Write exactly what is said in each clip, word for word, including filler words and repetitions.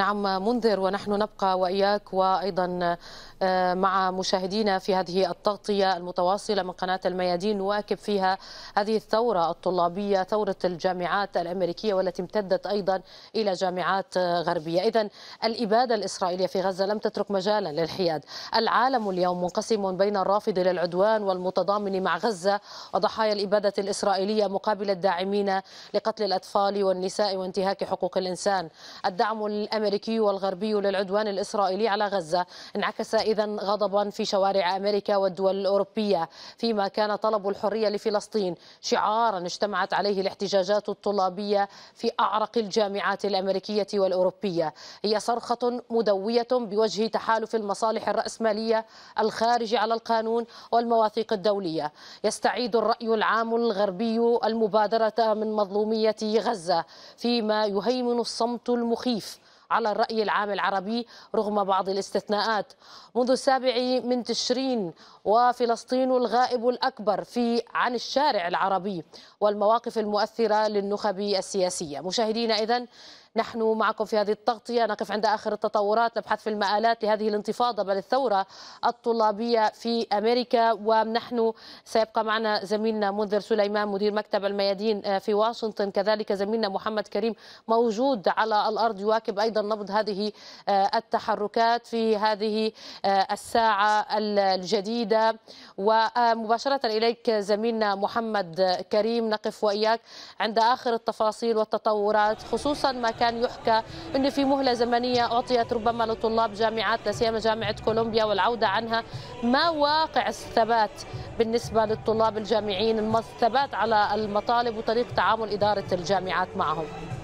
نعم منذر، ونحن نبقى وإياك وأيضا مع مشاهدينا في هذه التغطية المتواصلة من قناة الميادين، نواكب فيها هذه الثورة الطلابية، ثورة الجامعات الأمريكية والتي امتدت أيضا إلى جامعات غربية. إذن الإبادة الإسرائيلية في غزة لم تترك مجالا للحياد. العالم اليوم منقسم بين الرافض للعدوان والمتضامن مع غزة وضحايا الإبادة الإسرائيلية مقابل الداعمين لقتل الأطفال والنساء وانتهاك حقوق الإنسان. الدعم الأمريكي والغربي للعدوان الإسرائيلي على غزة انعكس إذن غضبا في شوارع أمريكا والدول الأوروبية، فيما كان طلب الحرية لفلسطين شعارا اجتمعت عليه الاحتجاجات الطلابية في أعرق الجامعات الأمريكية والأوروبية. هي صرخة مدوية بوجه تحالف المصالح الرأسمالية الخارج على القانون والمواثيق الدولية. يستعيد الرأي العام الغربي المبادرة من مظلومية غزة، فيما يهيمن الصمت المخيف على الرأي العام العربي رغم بعض الاستثناءات. منذ السابع من تشرين وفلسطين الغائب الأكبر في عن الشارع العربي والمواقف المؤثرة للنخب السياسية. مشاهدينا، إذن نحن معكم في هذه التغطية نقف عند آخر التطورات، نبحث في المآلات لهذه الانتفاضة بل الثورة الطلابية في أمريكا. ونحن سيبقى معنا زميلنا منذر سليمان مدير مكتب الميادين في واشنطن، كذلك زميلنا محمد كريم موجود على الأرض يواكب أيضا نبض هذه التحركات في هذه الساعة الجديدة. ومباشرة إليك زميلنا محمد كريم، نقف وإياك عند آخر التفاصيل والتطورات، خصوصا ما كان يحكى أن في مهلة زمنية أعطيت ربما لطلاب جامعات لا سيما جامعة كولومبيا والعودة عنها. ما واقع الثبات بالنسبة للطلاب الجامعيين، الثبات على المطالب وطريقة تعامل إدارة الجامعات معهم؟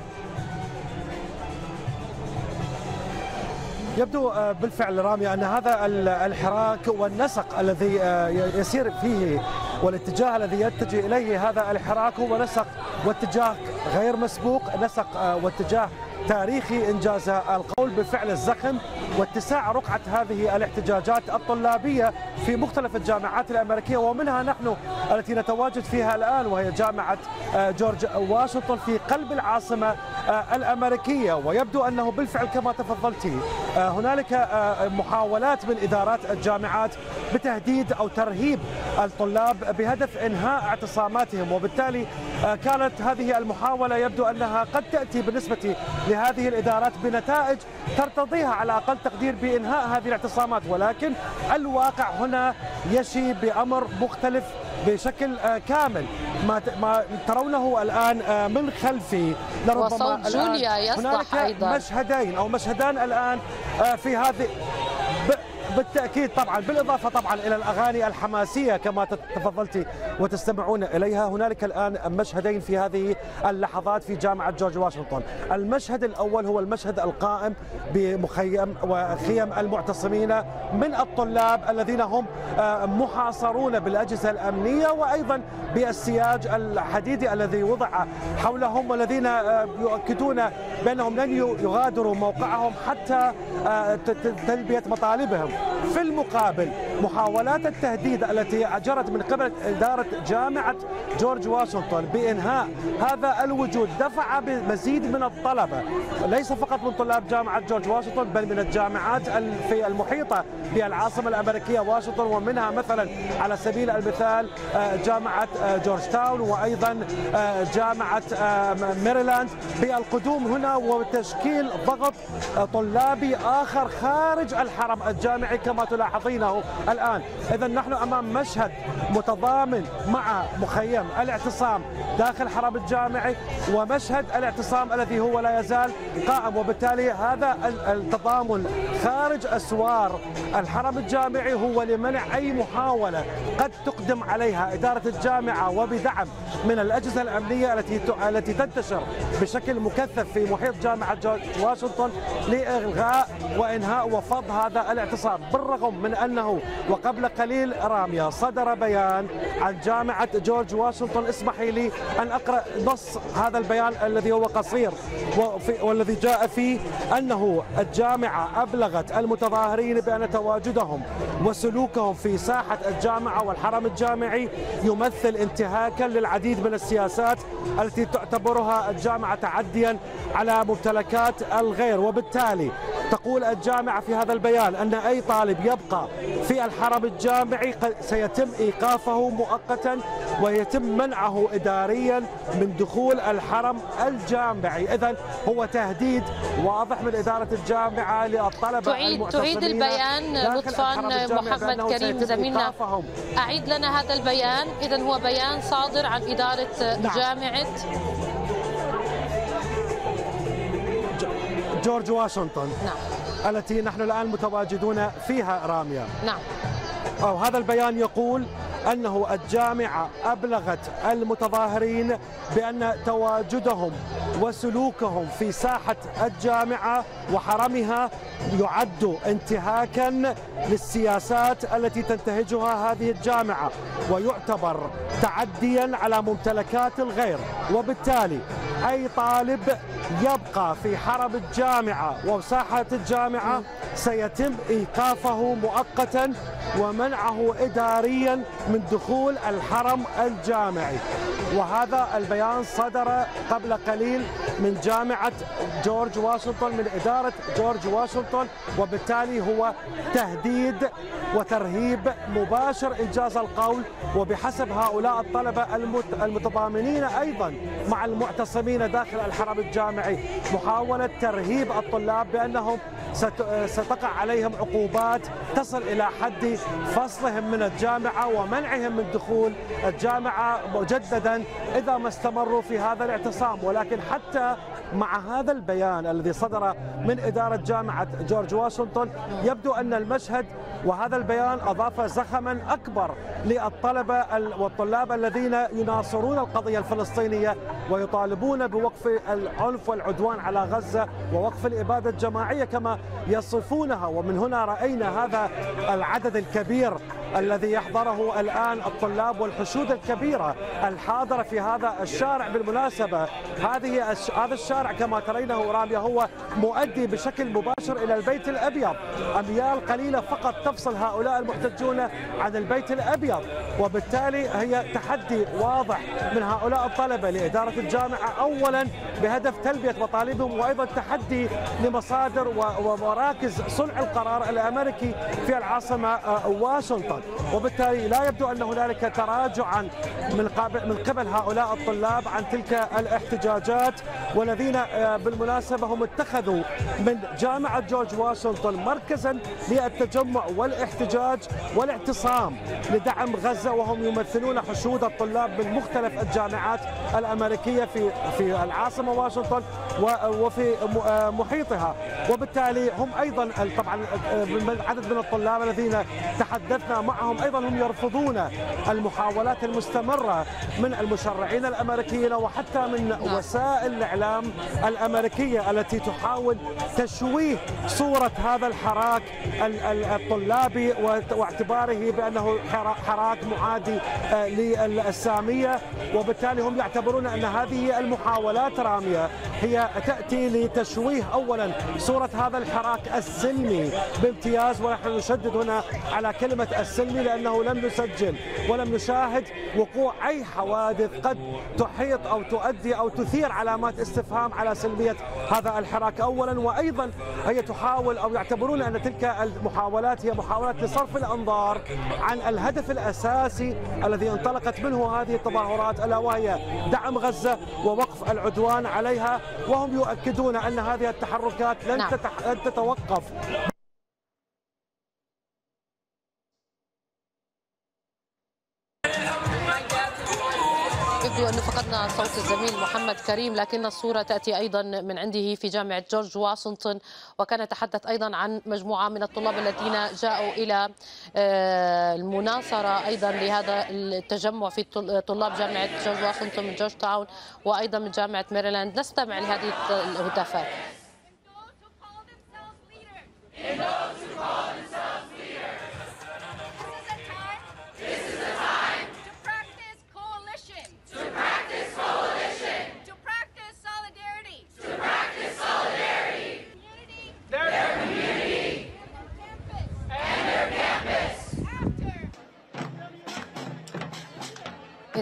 يبدو بالفعل رامي أن هذا الحراك والنسق الذي يسير فيه والاتجاه الذي يتجه إليه هذا الحراك هو نسق واتجاه غير مسبوق، نسق واتجاه تاريخي إنجاز القول بفعل الزخم واتساع رقعة هذه الاحتجاجات الطلابية في مختلف الجامعات الأمريكية، ومنها نحن التي نتواجد فيها الآن وهي جامعة جورج واشنطن في قلب العاصمة الأمريكية. ويبدو أنه بالفعل كما تفضلت هنالك محاولات من إدارات الجامعات بتهديد أو ترهيب الطلاب بهدف إنهاء اعتصاماتهم، وبالتالي كانت هذه المحاولة يبدو أنها قد تأتي بالنسبة لهذه الإدارات بنتائج ترتضيها على أقل تقدير بإنهاء هذه الاعتصامات، ولكن الواقع هنا يشي بأمر مختلف بشكل كامل. ما ما ترونه الآن من خلفي لربما وصوت جوليا يصلح أيضا مشهدين أو مشهدان الآن في هذه بالتأكيد، طبعا بالإضافة طبعا إلى الأغاني الحماسية كما تفضلت وتستمعون إليها. هنالك الآن مشهدين في هذه اللحظات في جامعة جورج واشنطن. المشهد الأول هو المشهد القائم بمخيم وخيم المعتصمين من الطلاب الذين هم محاصرون بالأجهزة الأمنية وأيضا بالسياج الحديدي الذي وضع حولهم، والذين يؤكدون بأنهم لن يغادروا موقعهم حتى تلبية مطالبهم. في المقابل محاولات التهديد التي جرت من قبل إدارة جامعة جورج واشنطن بإنهاء هذا الوجود دفع بمزيد من الطلبة، ليس فقط من طلاب جامعة جورج واشنطن بل من الجامعات في المحيطة بالعاصمة الأمريكية واشنطن، ومنها مثلا على سبيل المثال جامعة جورج تاون وأيضا جامعة ميريلاند بالقدوم هنا وتشكيل ضغط طلابي آخر خارج الحرم الجامعي كما تلاحظينه الآن. إذا نحن أمام مشهد متضامن مع مخيم الاعتصام داخل الحرم الجامعي ومشهد الاعتصام الذي هو لا يزال قائم، وبالتالي هذا التضامن خارج أسوار الحرم الجامعي هو لمنع أي محاولة قد تقدم عليها إدارة الجامعة وبدعم من الأجهزة الأمنية التي التي تنتشر بشكل مكثف في محيط جامعة جورج واشنطن لإلغاء وإنهاء وفض هذا الاعتصام، بالرغم من أنه وقبل قليل رامية صدر بيان عن جامعة جورج واشنطن. اسمحي لي أن أقرأ نص هذا البيان الذي هو قصير والذي جاء فيه أنه الجامعة أبلغت المتظاهرين بأن تواجدهم وسلوكهم في ساحة الجامعة والحرم الجامعي يمثل انتهاكا للعديد من السياسات التي تعتبرها الجامعة تعديا على ممتلكات الغير. وبالتالي تقول الجامعة في هذا البيان أن أي طالب يبقى في الحرم الجامعي سيتم إيقافه مؤقتا ويتم منعه إداريا من دخول الحرم الجامعي. إذن هو تهديد واضح من إدارة الجامعة للطلبة تعيد المعتصمين. تعيد البيان لطفا محمد كريم زميلنا، أعيد لنا هذا البيان. إذن هو بيان صادر عن إدارة نعم. جامعة جورج واشنطن نعم. التي نحن الآن متواجدون فيها رامية. نعم. أو هذا البيان يقول أنه الجامعة أبلغت المتظاهرين بأن تواجدهم وسلوكهم في ساحة الجامعة وحرمها يعد انتهاكا للسياسات التي تنتهجها هذه الجامعة ويعتبر تعديا على ممتلكات الغير. وبالتالي أي طالب يبقى في حرم الجامعة وساحة الجامعة سيتم إيقافه مؤقتا ومنعه إداريا من دخول الحرم الجامعي. وهذا البيان صدر قبل قليل من جامعة جورج واشنطن من إدارة جورج واشنطن، وبالتالي هو تهديد وترهيب مباشر إنجاز القول. وبحسب هؤلاء الطلبة المتضامنين أيضا مع المعتصمين داخل الحرم الجامعي محاولة ترهيب الطلاب بأنهم ستقع عليهم عقوبات تصل إلى حد فصلهم من الجامعة ومنعهم من دخول الجامعة مجددا إذا ما استمروا في هذا الاعتصام. ولكن حتى مع هذا البيان الذي صدر من إدارة جامعة جورج واشنطن يبدو أن المشهد وهذا البيان أضاف زخما أكبر للطلبة والطلاب الذين يناصرون القضية الفلسطينية ويطالبون بوقف العنف والعدوان على غزة ووقف الإبادة الجماعية كما يصفونها. ومن هنا رأينا هذا العدد الكبير الذي يحضره الآن الطلاب والحشود الكبيرة الحاضرة في هذا الشارع. بالمناسبة هذه هذا الشارع كما ترينه رامية هو مؤدي بشكل مباشر إلى البيت الأبيض، أميال قليلة فقط تفصل هؤلاء المحتجون عن البيت الأبيض. وبالتالي هي تحدي واضح من هؤلاء الطلبة لإدارة الجامعة أولا بهدف تلبية مطالبهم، وأيضا تحدي لمصادر ومراكز صنع القرار الأمريكي في العاصمة واشنطن. وبالتالي لا يبدو أن هنالك تراجعا من من قبل هؤلاء الطلاب عن تلك الاحتجاجات، والذين بالمناسبة هم اتخذوا من جامعة جورج واشنطن مركزا للتجمع والاحتجاج والاعتصام لدعم غزة، وهم يمثلون حشود الطلاب من مختلف الجامعات الأمريكية في في العاصمة واشنطن وفي محيطها. وبالتالي هم أيضا طبعا عدد من الطلاب الذين تحدثنا معهم أيضا هم يرفضون المحاولات المستمرة من المشرعين الأمريكيين وحتى من وسائل الإعلام الأمريكية التي تحاول تشويه صورة هذا الحراك الطلابي واعتباره بأنه حراك معادي للسامية. وبالتالي هم يعتبرون أن هذه المحاولات رامية هي تأتي لتشويه أولا صورة هذا الحراك السلمي بامتياز، ونحن نشدد هنا على كلمة السلمي لأنه لم نسجل ولم نشاهد وقوع أي حوادث قد تحيط أو تؤدي أو تثير علامات استفهام على سلمية هذا الحراك أولا. وأيضا هي تحاول أو يعتبرون أن تلك المحاولات هي محاولات لصرف الأنظار عن الهدف الأساسي الذي انطلقت منه هذه التظاهرات، ألا وهي دعم غزة ووقف العدوان عليها. وهم يؤكدون أن هذه التحركات لن نعم. تتوقف. يبدو أن فقدنا صوت الزميل محمد كريم، لكن الصورة تأتي أيضا من عنده في جامعة جورج واشنطن، وكان يتحدث أيضا عن مجموعة من الطلاب الذين جاءوا إلى المناصرة أيضا لهذا التجمع في طلاب جامعة جورج واشنطن من جورج تاون وأيضا من جامعة ميريلاند. نستمع لهذه الهتافات.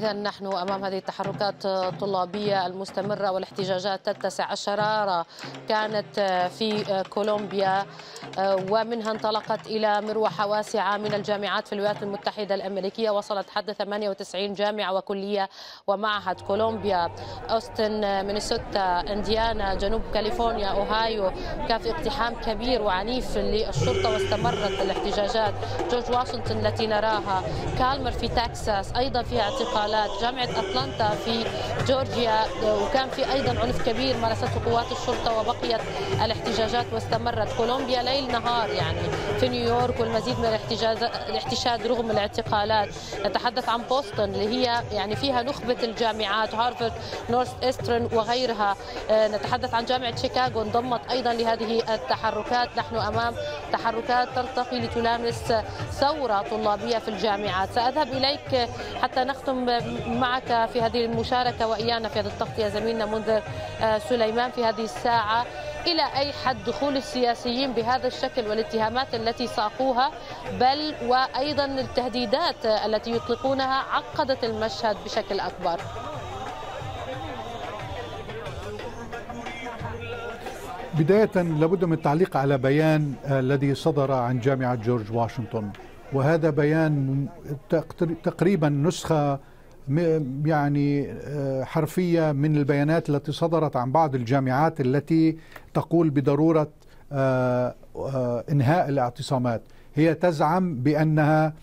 إذا نحن أمام هذه التحركات الطلابية المستمرة والاحتجاجات تتسع. الشرارة كانت في كولومبيا ومنها انطلقت إلى مروحة واسعة من الجامعات في الولايات المتحدة الأمريكية، وصلت حد ثمانية وتسعين جامعة وكلية ومعهد. كولومبيا، أوستن، مينيسوتا، إنديانا، جنوب كاليفورنيا، أوهايو كان في اقتحام كبير وعنيف للشرطة واستمرت الاحتجاجات. جورج واشنطن التي نراها، كالمر في تكساس أيضا فيها اعتقالات، جامعة أتلانتا في جورجيا وكان في أيضا عنف كبير مارسته قوات الشرطة وبقيت الاحتجاجات واستمرت. كولومبيا ليل نهار يعني في نيويورك والمزيد من الاحتشاد رغم الاعتقالات. نتحدث عن بوسطن اللي هي يعني فيها نخبة الجامعات، هارفارد، نورث إيسترن وغيرها. نتحدث عن جامعة شيكاغو انضمت أيضا لهذه التحركات. نحن أمام تحركات ترتقي لتلامس ثورة طلابية في الجامعات. سأذهب إليك حتى نختم معك في هذه المشاركة وإيانا في هذه التغطية زميلنا منذر سليمان في هذه الساعة. إلى أي حد دخول السياسيين بهذا الشكل والاتهامات التي ساقوها بل وأيضا التهديدات التي يطلقونها عقدت المشهد بشكل أكبر؟ بداية لابد من التعليق على بيان الذي صدر عن جامعة جورج واشنطن، وهذا بيان تقريبا نسخة يعني حرفية من البيانات التي صدرت عن بعض الجامعات التي تقول بضرورة إنهاء الاعتصامات. هي تزعم بأنها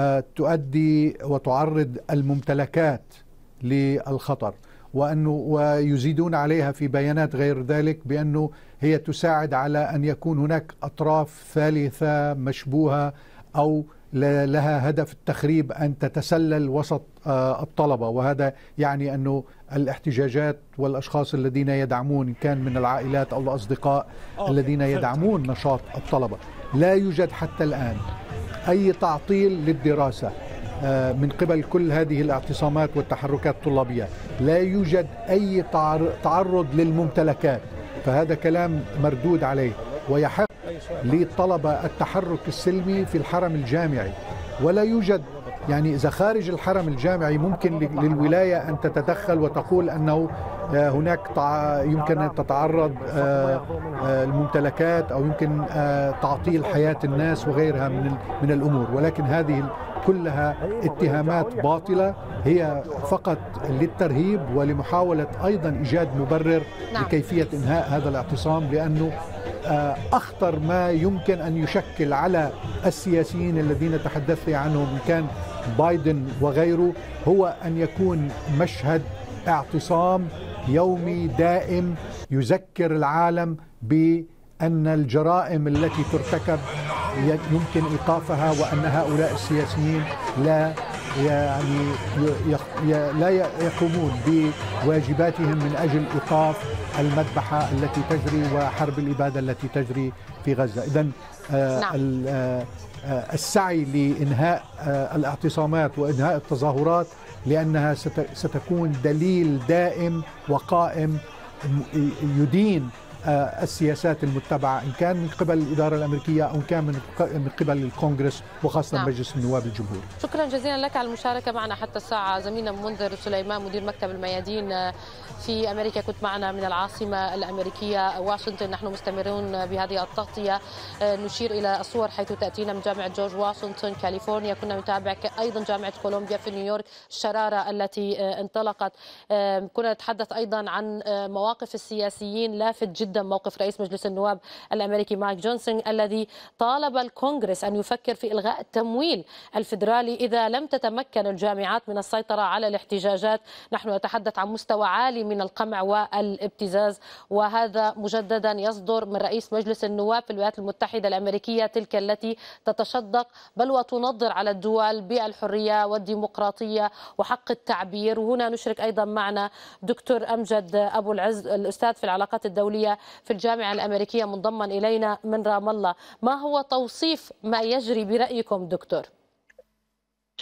تؤدي وتعرض الممتلكات للخطر، وأنه ويزيدون عليها في بيانات غير ذلك بأنه هي تساعد على أن يكون هناك أطراف ثالثة مشبوهة أو لها هدف التخريب أن تتسلل وسط الطلبة. وهذا يعني أنه الاحتجاجات والأشخاص الذين يدعمون إن كان من العائلات أو الأصدقاء الذين يدعمون نشاط الطلبة. لا يوجد حتى الآن أي تعطيل للدراسة من قبل كل هذه الاعتصامات والتحركات الطلابية، لا يوجد أي تعرض للممتلكات، فهذا كلام مردود عليه. ويحق للطلبة التحرك السلمي في الحرم الجامعي، ولا يوجد يعني إذا خارج الحرم الجامعي ممكن للولاية أن تتدخل وتقول أنه هناك يمكن أن تتعرض الممتلكات أو يمكن تعطيل حياة الناس وغيرها من من الأمور، ولكن هذه كلها اتهامات باطلة هي فقط للترهيب ولمحاولة أيضا إيجاد مبرر نعم. لكيفية إنهاء هذا الاعتصام، لأنه أخطر ما يمكن أن يشكل على السياسيين الذين تحدثت عنهم إن كان بايدن وغيره هو أن يكون مشهد اعتصام يومي دائم يذكر العالم بأن الجرائم التي ترتكب يمكن إيقافها، وأن هؤلاء السياسيين لا يعني لا يقومون بواجباتهم من أجل إيقاف المذبحة التي تجري وحرب الإبادة التي تجري في غزة. إذن نعم. السعي لإنهاء الاعتصامات وإنهاء التظاهرات لأنها ستكون دليل دائم وقائم يدين السياسات المتبعة إن كان من قبل الإدارة الأمريكية أو إن كان من قبل الكونغرس وخاصة نعم. مجلس النواب الجمهور. شكرا جزيلا لك على المشاركة معنا حتى الساعة. زميلنا منذر سليمان مدير مكتب الميادين في أمريكا كنت معنا من العاصمة الأمريكية واشنطن. نحن مستمرون بهذه التغطية، نشير إلى الصور حيث تأتينا من جامعة جورج واشنطن كاليفورنيا. كنا نتابع أيضا جامعة كولومبيا في نيويورك، الشرارة التي انطلقت. كنا نتحدث أيضا عن مواقف السياسيين. لافت جدا موقف رئيس مجلس النواب الأمريكي مايك جونسون الذي طالب الكونغرس أن يفكر في إلغاء التمويل الفيدرالي إذا لم تتمكن الجامعات من السيطرة على الاحتجاجات. نحن نتحدث عن مستوى عالي من القمع والابتزاز، وهذا مجددا يصدر من رئيس مجلس النواب في الولايات المتحدة الأمريكية، تلك التي تتشدق بل وتنظر على الدول بالحرية والديمقراطية وحق التعبير. وهنا نشرك أيضا معنا دكتور أمجد أبو العز الأستاذ في العلاقات الدولية في الجامعة الأمريكية منضما إلينا من رام الله. ما هو توصيف ما يجري برأيكم دكتور؟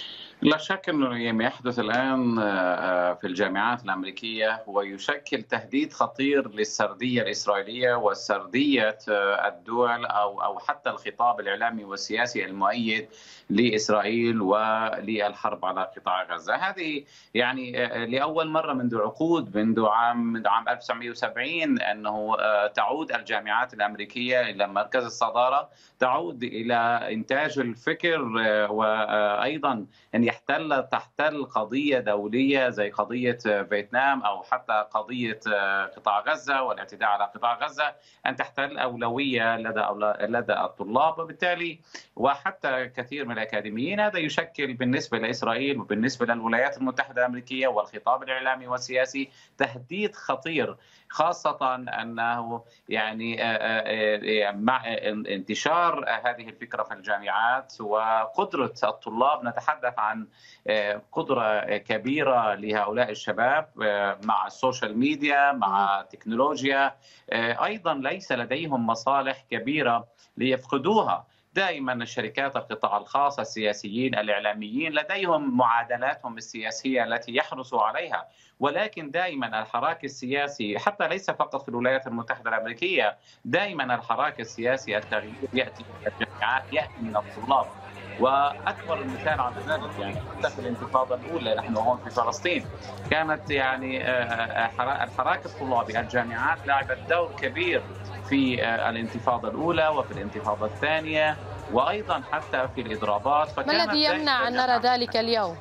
لا شك أنه ما يحدث الآن في الجامعات الأمريكية هو يشكل تهديد خطير للسردية الإسرائيلية وسردية الدول أو أو حتى الخطاب الإعلامي والسياسي المؤيد لإسرائيل وللحرب على قطاع غزة. هذه يعني لأول مرة منذ عقود، منذ عام من عام ألف وتسعمئة وسبعين أنه تعود الجامعات الأمريكية إلى مركز الصدارة، تعود إلى إنتاج الفكر وأيضا أن يحتل تحتل قضية دولية زي قضية فيتنام أو حتى قضية قطاع غزة والاعتداء على قطاع غزة، أن تحتل أولوية لدى لدى الطلاب، وبالتالي وحتى كثير من الأكاديميين. هذا يشكل بالنسبة لإسرائيل وبالنسبة للولايات المتحدة الأمريكية والخطاب الإعلامي والسياسي تهديد خطير، خاصة أنه يعني مع انتشار هذه الفكرة في الجامعات وقدرة الطلاب، نتحدث عن قدرة كبيرة لهؤلاء الشباب مع السوشيال ميديا مع التكنولوجيا، أيضا ليس لديهم مصالح كبيرة ليفقدوها. دائما الشركات القطاع الخاص، السياسيين، الإعلاميين لديهم معادلاتهم السياسية التي يحرصوا عليها، ولكن دائما الحراك السياسي حتى ليس فقط في الولايات المتحدة الأمريكية، دائما الحراك السياسي التغيير يأتي من الجامعات، يأتي من الطلاب. واكبر مثال على ذلك يعني حتى في الانتفاضه الاولى، نحن هون في فلسطين كانت يعني الحراك الطلابي، الجامعات لعبت دور كبير في الانتفاضه الاولى وفي الانتفاضه الثانيه وايضا حتى في الاضرابات. ما الذي يمنع ان نرى ذلك اليوم؟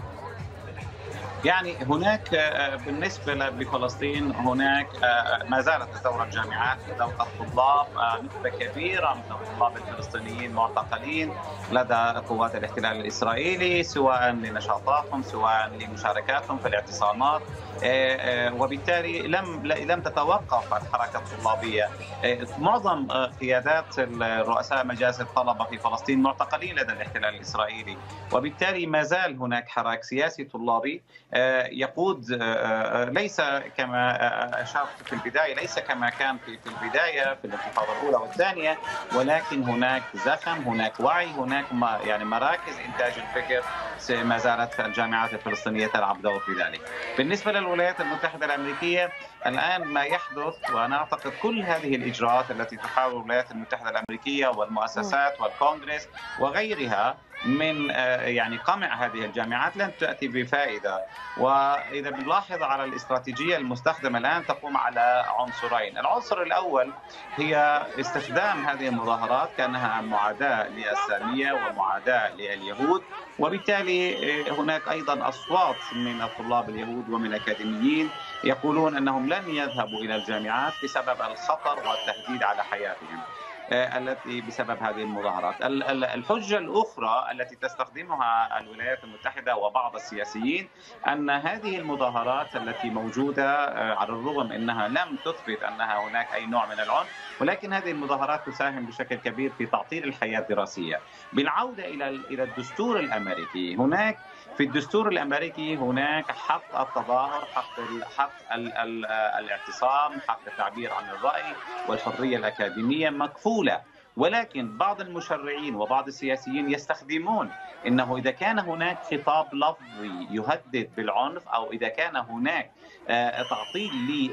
يعني هناك بالنسبة لفلسطين هناك ما زالت دور الجامعات دور الطلاب، نسبة كبيرة من الطلاب الفلسطينيين معتقلين لدى قوات الاحتلال الإسرائيلي، سواء لنشاطاتهم سواء لمشاركاتهم في الاعتصامات، وبالتالي لم لم تتوقف الحركة الطلابية. معظم قيادات رؤساء مجالس الطلبة في فلسطين معتقلين لدى الاحتلال الإسرائيلي، وبالتالي ما زال هناك حراك سياسي طلابي يقود، ليس كما أشرت في البداية، ليس كما كان في في البداية في الانتفاضة الأولى والثانية، ولكن هناك زخم، هناك وعي، هناك يعني مراكز إنتاج الفكر ما زالت الجامعات الفلسطينية تلعب دور في ذلك. بالنسبة للولايات المتحدة الأمريكية الآن ما يحدث، وأنا أعتقد كل هذه الإجراءات التي تحاول الولايات المتحدة الأمريكية والمؤسسات والكونغرس وغيرها من يعني قمع هذه الجامعات لن تأتي بفائدة. وإذا بنلاحظ على الاستراتيجية المستخدمة الآن تقوم على عنصرين. العنصر الأول هي استخدام هذه المظاهرات كأنها معاداة للسامية ومعاداة لليهود، وبالتالي هناك أيضا أصوات من الطلاب اليهود ومن الأكاديميين يقولون أنهم لن يذهبوا إلى الجامعات بسبب الخطر والتهديد على حياتهم التي بسبب هذه المظاهرات. الحجة الأخرى التي تستخدمها الولايات المتحدة وبعض السياسيين أن هذه المظاهرات التي موجودة على الرغم أنها لم تثبت أنها هناك أي نوع من العنف، ولكن هذه المظاهرات تساهم بشكل كبير في تعطيل الحياة الدراسية. بالعودة إلى إلى الدستور الأمريكي، هناك في الدستور الأمريكي هناك حق التظاهر، حق حق الاعتصام، حق التعبير عن الرأي والحرية الأكاديمية مكفولة، ولكن بعض المشرعين وبعض السياسيين يستخدمون أنه إذا كان هناك خطاب لفظي يهدد بالعنف أو إذا كان هناك تعطيل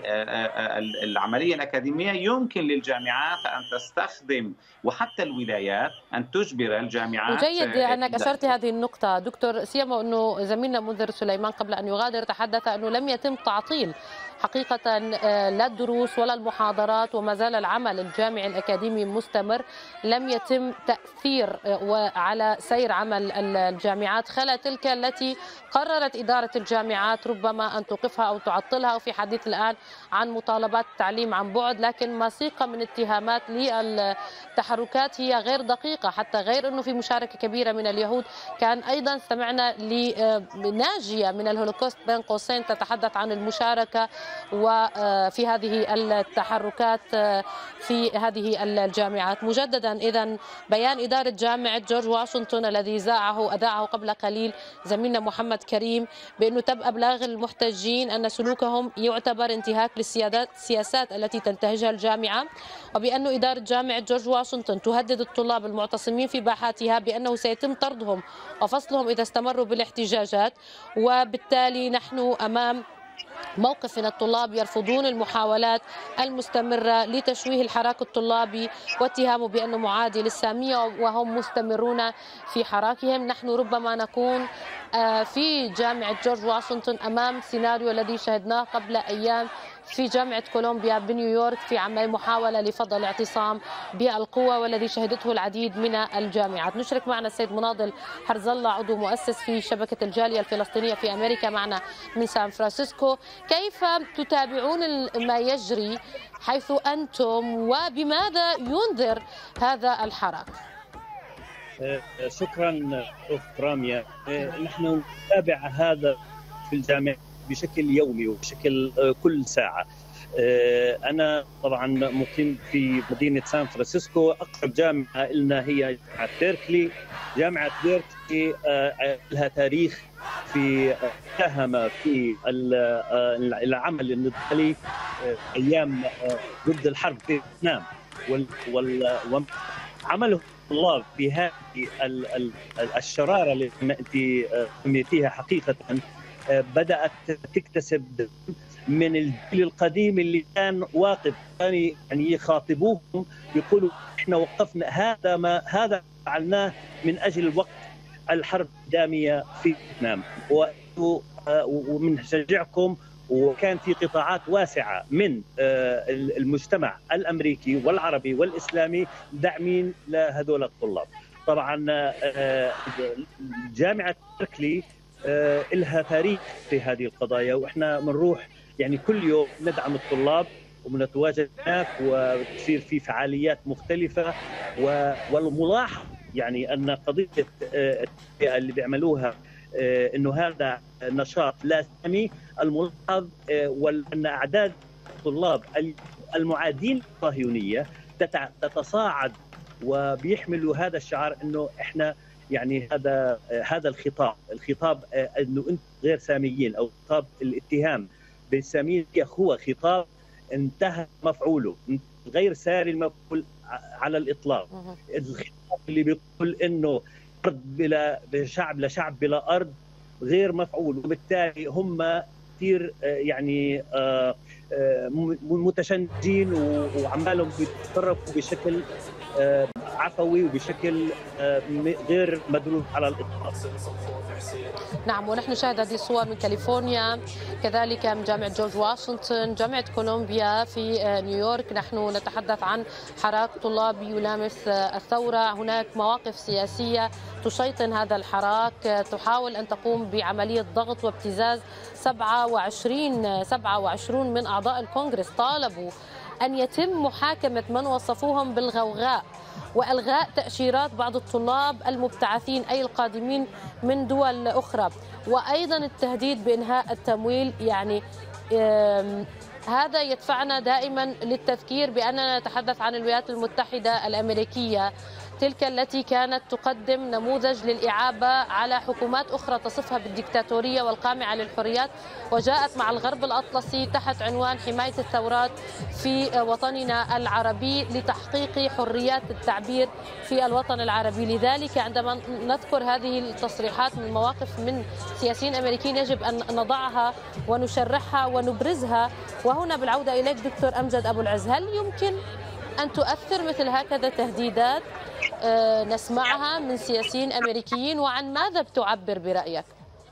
للعملية الأكاديمية يمكن للجامعات أن تستخدم وحتى الولايات أن تجبر الجامعات. وجيد أنك أشرت هذه النقطة دكتور، سيما أنه زميلنا منذر سليمان قبل أن يغادر تحدث أنه لم يتم تعطيل حقيقة لا الدروس ولا المحاضرات وما زال العمل الجامعي الأكاديمي مستمر، لم يتم تأثير على سير عمل الجامعات خلال تلك التي قررت إدارة الجامعات ربما أن توقفها أو تعطلها. وفي حديث الآن عن مطالبات التعليم عن بعد، لكن مسيقة من اتهامات للتحركات هي غير دقيقة، حتى غير أنه في مشاركة كبيرة من اليهود. كان أيضا استمعنا لناجية من الهولوكوست بين قوسين تتحدث عن المشاركة وفي هذه التحركات في هذه الجامعات. مجددا إذن بيان إدارة جامعة جورج واشنطن الذي ذاعه أذاعه قبل قليل زميلنا محمد كريم بأنه تم أبلاغ المحتجين أن سلوكهم يعتبر انتهاك للسياسات التي تنتهجها الجامعة، وبأنه إدارة جامعة جورج واشنطن تهدد الطلاب المعتصمين في باحاتها بأنه سيتم طردهم وفصلهم إذا استمروا بالاحتجاجات. وبالتالي نحن أمام موقف من الطلاب يرفضون المحاولات المستمرة لتشويه الحراك الطلابي واتهامه بأنه معادي للسامية وهم مستمرون في حراكهم. نحن ربما نكون في جامعة جورج واشنطن أمام سيناريو الذي شهدناه قبل أيام في جامعة كولومبيا بنيويورك في عمل محاولة لفض الاعتصام بالقوة والذي شهدته العديد من الجامعات. نشرك معنا السيد مناضل حرز الله عضو مؤسس في شبكة الجالية الفلسطينية في أمريكا معنا من سان فرانسيسكو. كيف تتابعون ما يجري حيث أنتم وبماذا ينذر هذا الحراك؟ شكرا أخت رامية. نحن نتابع هذا في الجامعة بشكل يومي وبشكل كل ساعة. أنا طبعا مقيم في مدينة سان فرانسيسكو. أقرب جامعة لنا هي جامعة بيركلي. جامعة بيركلي لها تاريخ في ساهم في العمل النضالي أيام ضد الحرب في فيتنام، وعمله الطلاب بهذه الشرارة التي سميتيها حقيقة بدأت تكتسب من الجيل القديم اللي كان واقف، يعني يخاطبوهم يقولوا احنا وقفنا هذا ما هذا فعلناه من اجل وقف الحرب الدامية في فيتنام، ومنشجعكم. وكان في قطاعات واسعة من المجتمع الأمريكي والعربي والإسلامي داعمين لهذول الطلاب. طبعا جامعة بيركلي لها تاريخ في هذه القضايا، وإحنا بنروح يعني كل يوم ندعم الطلاب وبنتواجد هناك وتصير في فعاليات مختلفة. والملاحظ يعني أن قضية اللي بيعملوها انه هذا نشاط لا سامي، الملاحظ وان اعداد الطلاب المعادين للصهيونيه تتصاعد وبيحملوا هذا الشعار انه احنا يعني هذا هذا الخطاب الخطاب انه انتم غير ساميين او خطاب الاتهام بالساميه هو خطاب انتهى مفعوله، غير ساري المفعول على الاطلاق. الخطاب اللي بيقول انه أرض بلا شعب لشعب بلا أرض غير مفعول، وبالتالي هم كثير يعني متشنجين وعمالهم بيتصرفوا بشكل عفوي وبشكل غير مدروس على الإطلاق. نعم، ونحن نشاهد هذه الصور من كاليفورنيا، كذلك من جامعة جورج واشنطن، جامعة كولومبيا في نيويورك. نحن نتحدث عن حراك طلابي يلامس الثورة. هناك مواقف سياسية تشيطن هذا الحراك، تحاول أن تقوم بعملية ضغط وابتزاز. سبعة وعشرين سبعة وعشرون من أعضاء الكونغرس طالبوا أن يتم محاكمة من وصفوهم بالغوغاء وإلغاء تأشيرات بعض الطلاب المبتعثين أي القادمين من دول أخرى، وأيضا التهديد بإنهاء التمويل. يعني هذا يدفعنا دائما للتذكير بأننا نتحدث عن الولايات المتحدة الأمريكية، تلك التي كانت تقدم نموذج للإعابة على حكومات أخرى تصفها بالديكتاتورية والقامعة للحريات، وجاءت مع الغرب الأطلسي تحت عنوان حماية الثورات في وطننا العربي لتحقيق حريات التعبير في الوطن العربي. لذلك عندما نذكر هذه التصريحات من مواقف من سياسيين أمريكيين يجب أن نضعها ونشرحها ونبرزها. وهنا بالعودة إليك دكتور أمجد أبو العز، هل يمكن أن تؤثر مثل هكذا تهديدات نسمعها من سياسيين أمريكيين، وعن ماذا بتعبر برأيك؟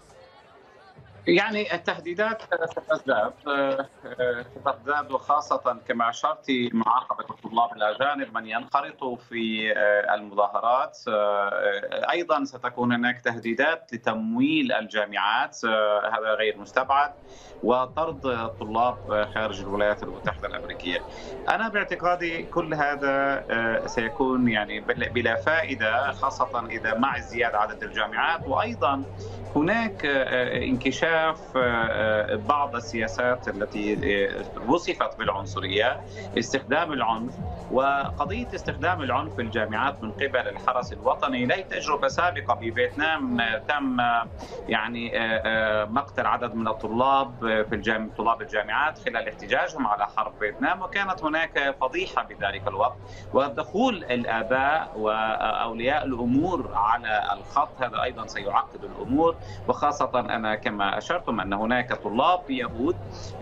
يعني التهديدات ستزداد ستزداد وخاصة كما أشرتي معاقبة الطلاب الأجانب من ينخرطوا في المظاهرات. أيضا ستكون هناك تهديدات لتمويل الجامعات، هذا غير مستبعد، وطرد الطلاب خارج الولايات المتحدة الأمريكية. أنا باعتقادي كل هذا سيكون يعني بلا فائدة، خاصة إذا مع ازدياد عدد الجامعات. وأيضا هناك انكشاف ايقاف بعض السياسات التي وصفت بالعنصريه، استخدام العنف، وقضيه استخدام العنف في الجامعات من قبل الحرس الوطني. له تجربه سابقه بفيتنام، تم يعني مقتل عدد من الطلاب في الجامعة طلاب الجامعات خلال احتجاجهم على حرب فيتنام، وكانت هناك فضيحه بذلك الوقت. ودخول الاباء واولياء الامور على الخط هذا ايضا سيعقد الامور، وخاصه انا كما اشرتم ان هناك طلاب يهود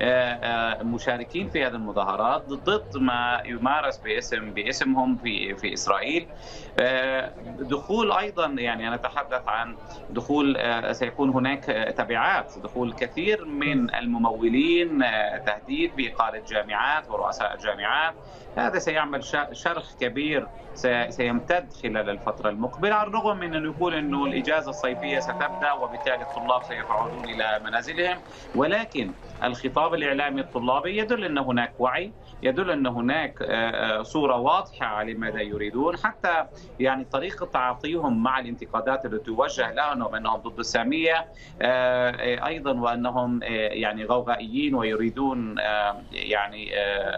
مشاركين في هذه المظاهرات ضد ما يمارس باسم باسمهم في في اسرائيل. دخول ايضا يعني نتحدث عن دخول سيكون هناك تبعات، دخول كثير من الممولين، تهديد بإقالة جامعات ورؤساء الجامعات. هذا سيعمل شرخ كبير سيمتد خلال الفترة المقبلة، على الرغم من أن يقول أنه الإجازة الصيفية ستبدأ وبالتالي الطلاب سيعودون إلى منازلهم، ولكن الخطاب الإعلامي الطلابي يدل أن هناك وعي، يدل أن هناك صورة واضحة على ماذا يريدون، حتى يعني طريقة تعاطيهم مع الانتقادات التي توجه لهم أنهم ضد السامية أيضا، وأنهم يعني غوغائيين ويريدون يعني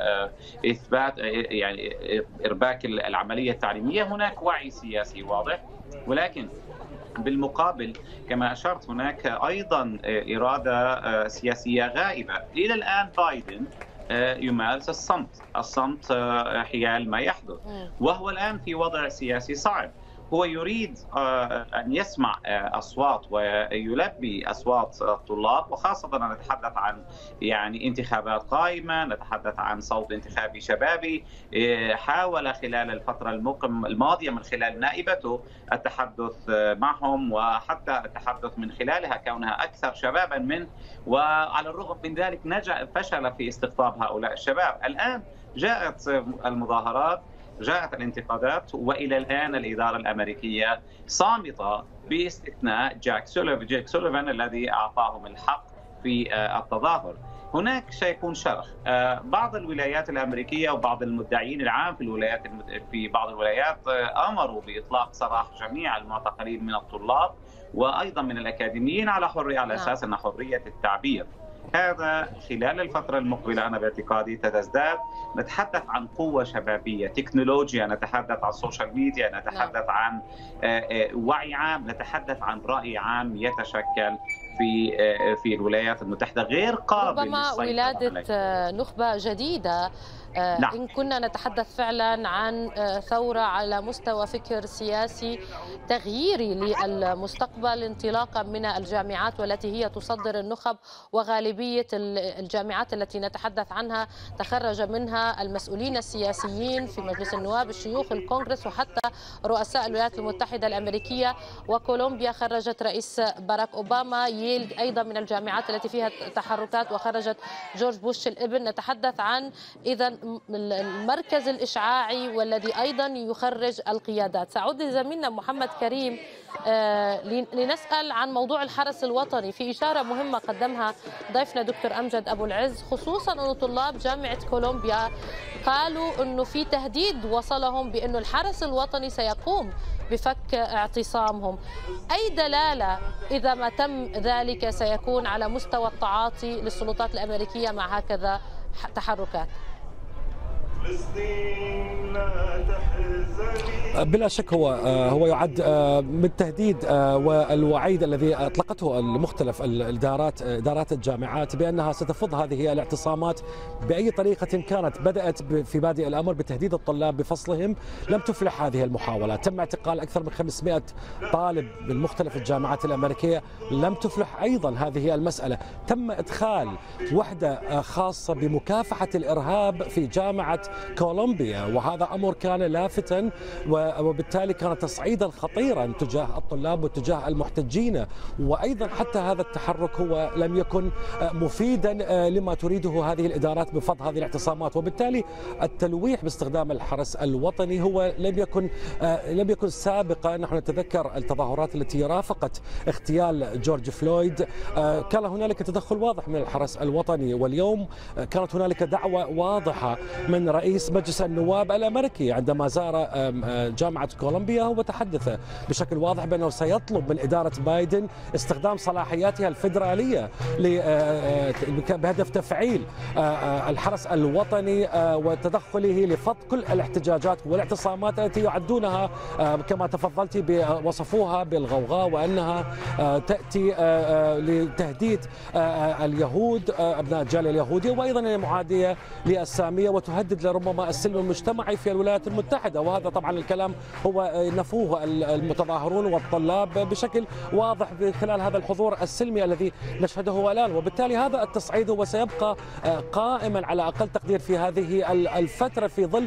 إثبات يعني إرباك العملية التعليمية. هناك وعي سياسي واضح، ولكن بالمقابل كما أشرت هناك أيضا إرادة سياسية غائبة. إلى الآن بايدن يمارس الصمت الصمت حيال ما يحدث، وهو الآن في وضع سياسي صعب. هو يريد أن يسمع أصوات ويلبي أصوات الطلاب، وخاصة نتحدث عن يعني انتخابات قائمة، نتحدث عن صوت انتخابي شبابي. حاول خلال الفترة الماضية من خلال نائبته التحدث معهم، وحتى التحدث من خلالها كونها أكثر شبابا منه، وعلى الرغم من ذلك نجح فشل في استقطاب هؤلاء الشباب. الآن جاءت المظاهرات، جاءت الانتقادات، وإلى الآن الإدارة الأمريكية صامتة باستثناء جاك سوليفان جاك سوليفان الذي أعطاهم الحق في التظاهر. هناك سيكون شرخ. بعض الولايات الأمريكية وبعض المدعين العام في الولايات في بعض الولايات أمروا بإطلاق سراح جميع المعتقلين من الطلاب وأيضا من الأكاديميين على حرية على أساس أن حرية التعبير. هذا خلال الفترة المقبلة أنا باعتقادي تزداد. نتحدث عن قوة شبابية، تكنولوجيا، نتحدث عن السوشيال ميديا، نتحدث عن وعي عام، نتحدث عن رأي عام يتشكل في في الولايات المتحدة غير قابل ربما ولادة نخبة جديدة. نعم. إن كنا نتحدث فعلا عن ثورة على مستوى فكر سياسي تغييري للمستقبل انطلاقا من الجامعات والتي هي تصدر النخب، وغالبية الجامعات التي نتحدث عنها تخرج منها المسؤولين السياسيين في مجلس النواب، الشيوخ، الكونغرس، وحتى رؤساء الولايات المتحدة الأمريكية. وكولومبيا خرجت رئيس باراك أوباما، ييل أيضا من الجامعات التي فيها تحركات وخرجت جورج بوش الابن. نتحدث عن إذا المركز الإشعاعي والذي أيضا يخرج القيادات. سأعود لزميلنا محمد كريم لنسأل عن موضوع الحرس الوطني في إشارة مهمة قدمها ضيفنا دكتور أمجد أبو العز، خصوصا أن طلاب جامعة كولومبيا قالوا أنه في تهديد وصلهم بأنه الحرس الوطني سيقوم بفك اعتصامهم. أي دلالة إذا ما تم ذلك سيكون على مستوى التعاطي للسلطات الأمريكية مع هكذا تحركات؟ بلا شك هو هو يعد من التهديد والوعيد الذي اطلقته المختلف الادارات ادارات الجامعات بانها ستفض هذه الاعتصامات باي طريقه كانت. بدات في بادئ الامر بتهديد الطلاب بفصلهم، لم تفلح هذه المحاولات. تم اعتقال اكثر من خمسمائة طالب من مختلف الجامعات الامريكيه، لم تفلح ايضا هذه المساله. تم ادخال وحده خاصه بمكافحه الارهاب في جامعه كولومبيا، وهذا أمر كان لافتاً وبالتالي كان تصعيداً خطيراً تجاه الطلاب وتجاه المحتجين. وأيضاً حتى هذا التحرك هو لم يكن مفيداً لما تريده هذه الإدارات بفض هذه الاعتصامات، وبالتالي التلويح باستخدام الحرس الوطني هو لم يكن لم يكن سابقاً. نحن نتذكر التظاهرات التي رافقت اغتيال جورج فلويد، كان هنالك تدخل واضح من الحرس الوطني، واليوم كانت هنالك دعوة واضحة من رئيس مجلس النواب الأمريكي عندما زار جامعة كولومبيا، هو تحدث بشكل واضح بأنه سيطلب من إدارة بايدن استخدام صلاحياتها الفيدرالية بهدف تفعيل الحرس الوطني وتدخله لفض كل الاحتجاجات والاعتصامات التي يعدونها كما تفضلت وصفوها بالغوغاء، وأنها تأتي لتهديد اليهود أبناء الجالية اليهودية وأيضا المعادية للسامية، وتهدد لربما السلم المجتمعي في الولايات المتحدة. وهذا طبعا الكلام هو نفوه المتظاهرون والطلاب بشكل واضح خلال هذا الحضور السلمي الذي نشهده الآن. وبالتالي هذا التصعيد هو سيبقى قائما على أقل تقدير في هذه الفترة في ظل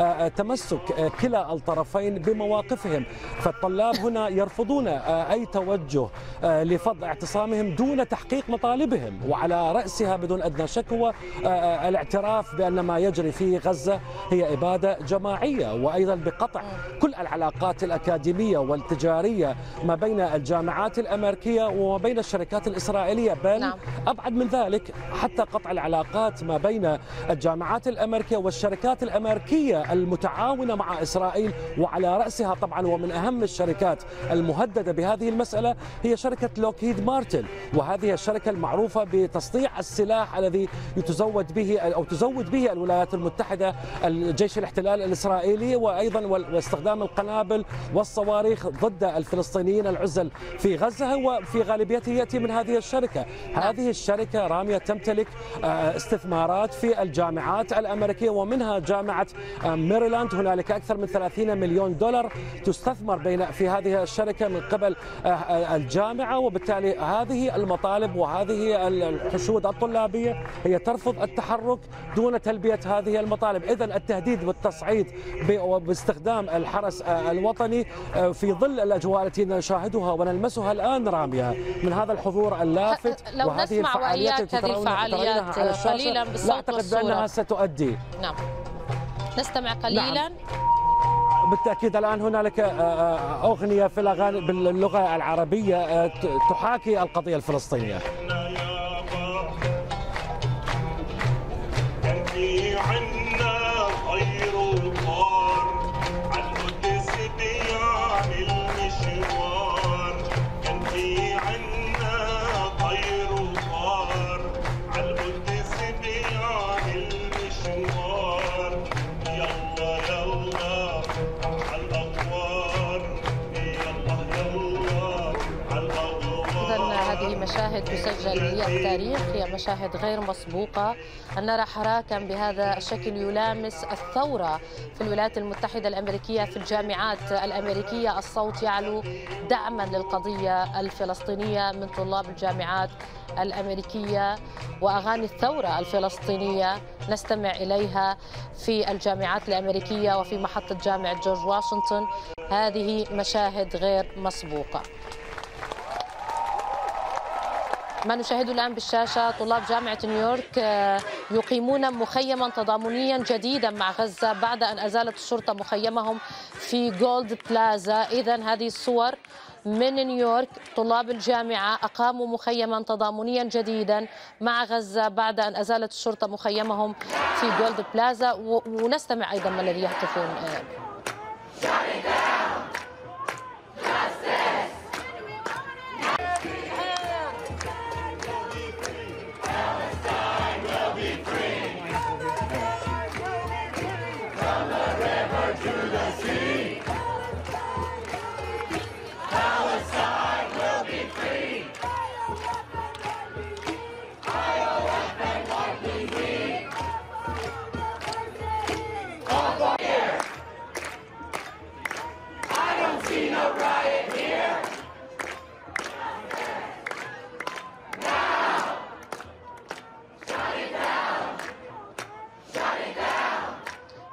تمسك كلا الطرفين بمواقفهم. فالطلاب هنا يرفضون أي توجه لفض اعتصامهم دون تحقيق مطالبهم، وعلى رأسها بدون أدنى شك هو الاعتراف بأن ما يجري في غزة هي إبادة جماعية، وأيضا بقطع كل العلاقات الأكاديمية والتجارية ما بين الجامعات الأمريكية وما بين الشركات الإسرائيلية، بل نعم. أبعد من ذلك حتى قطع العلاقات ما بين الجامعات الأمريكية والشركات الأمريكية المتعاونة مع إسرائيل، وعلى رأسها طبعا ومن أهم الشركات المهددة بهذه المسألة هي شركة لوكهيد مارتن، وهذه الشركة المعروفة بتصنيع السلاح الذي يتزود به أو تزود به الولايات المتحدة الجيش الاحتلال الإسرائيلي، وأيضا واستخدام القنابل والصواريخ ضد الفلسطينيين العزل في غزة، وفي غالبيته يأتي من هذه الشركة. هذه الشركة رامية تمتلك استثمارات في الجامعات الأمريكية ومنها جامعة ميريلاند. هنالك أكثر من ثلاثين مليون دولار تستثمر بين في هذه الشركة من قبل الجامعة، وبالتالي هذه المطالب وهذه الحشود الطلابية هي ترفض التحرك دون تلبية هذه المطالب. إذن التهديد والتصعيد باستخدام الحرس الوطني في ظل الأجواء التي نشاهدها ونلمسها الآن رامية من هذا الحضور اللافت لو وهذه نسمع الفعاليات التي ترونها الفعاليات على الشاشة، قليلا بالصوت لا أعتقد بأنها ستؤدي. نعم، نستمع قليلا. نعم. بالتأكيد الآن هنالك أغنية في الأغاني باللغة العربية تحاكي القضية الفلسطينية. مشاهد تسجل للتاريخ، هي مشاهد غير مسبوقة أن نرى حراكا بهذا الشكل يلامس الثورة في الولايات المتحدة الأمريكية في الجامعات الأمريكية. الصوت يعلو دعما للقضية الفلسطينية من طلاب الجامعات الأمريكية، وأغاني الثورة الفلسطينية نستمع إليها في الجامعات الأمريكية وفي محطة جامعة جورج واشنطن. هذه مشاهد غير مسبوقة. ما نشاهده الآن بالشاشة طلاب جامعة نيويورك يقيمون مخيما تضامنيا جديدا مع غزة بعد أن أزالت الشرطة مخيمهم في جولد بلازا. إذن هذه الصور من نيويورك، طلاب الجامعة أقاموا مخيما تضامنيا جديدا مع غزة بعد أن أزالت الشرطة مخيمهم في جولد بلازا. ونستمع أيضا ما الذي يهتفون.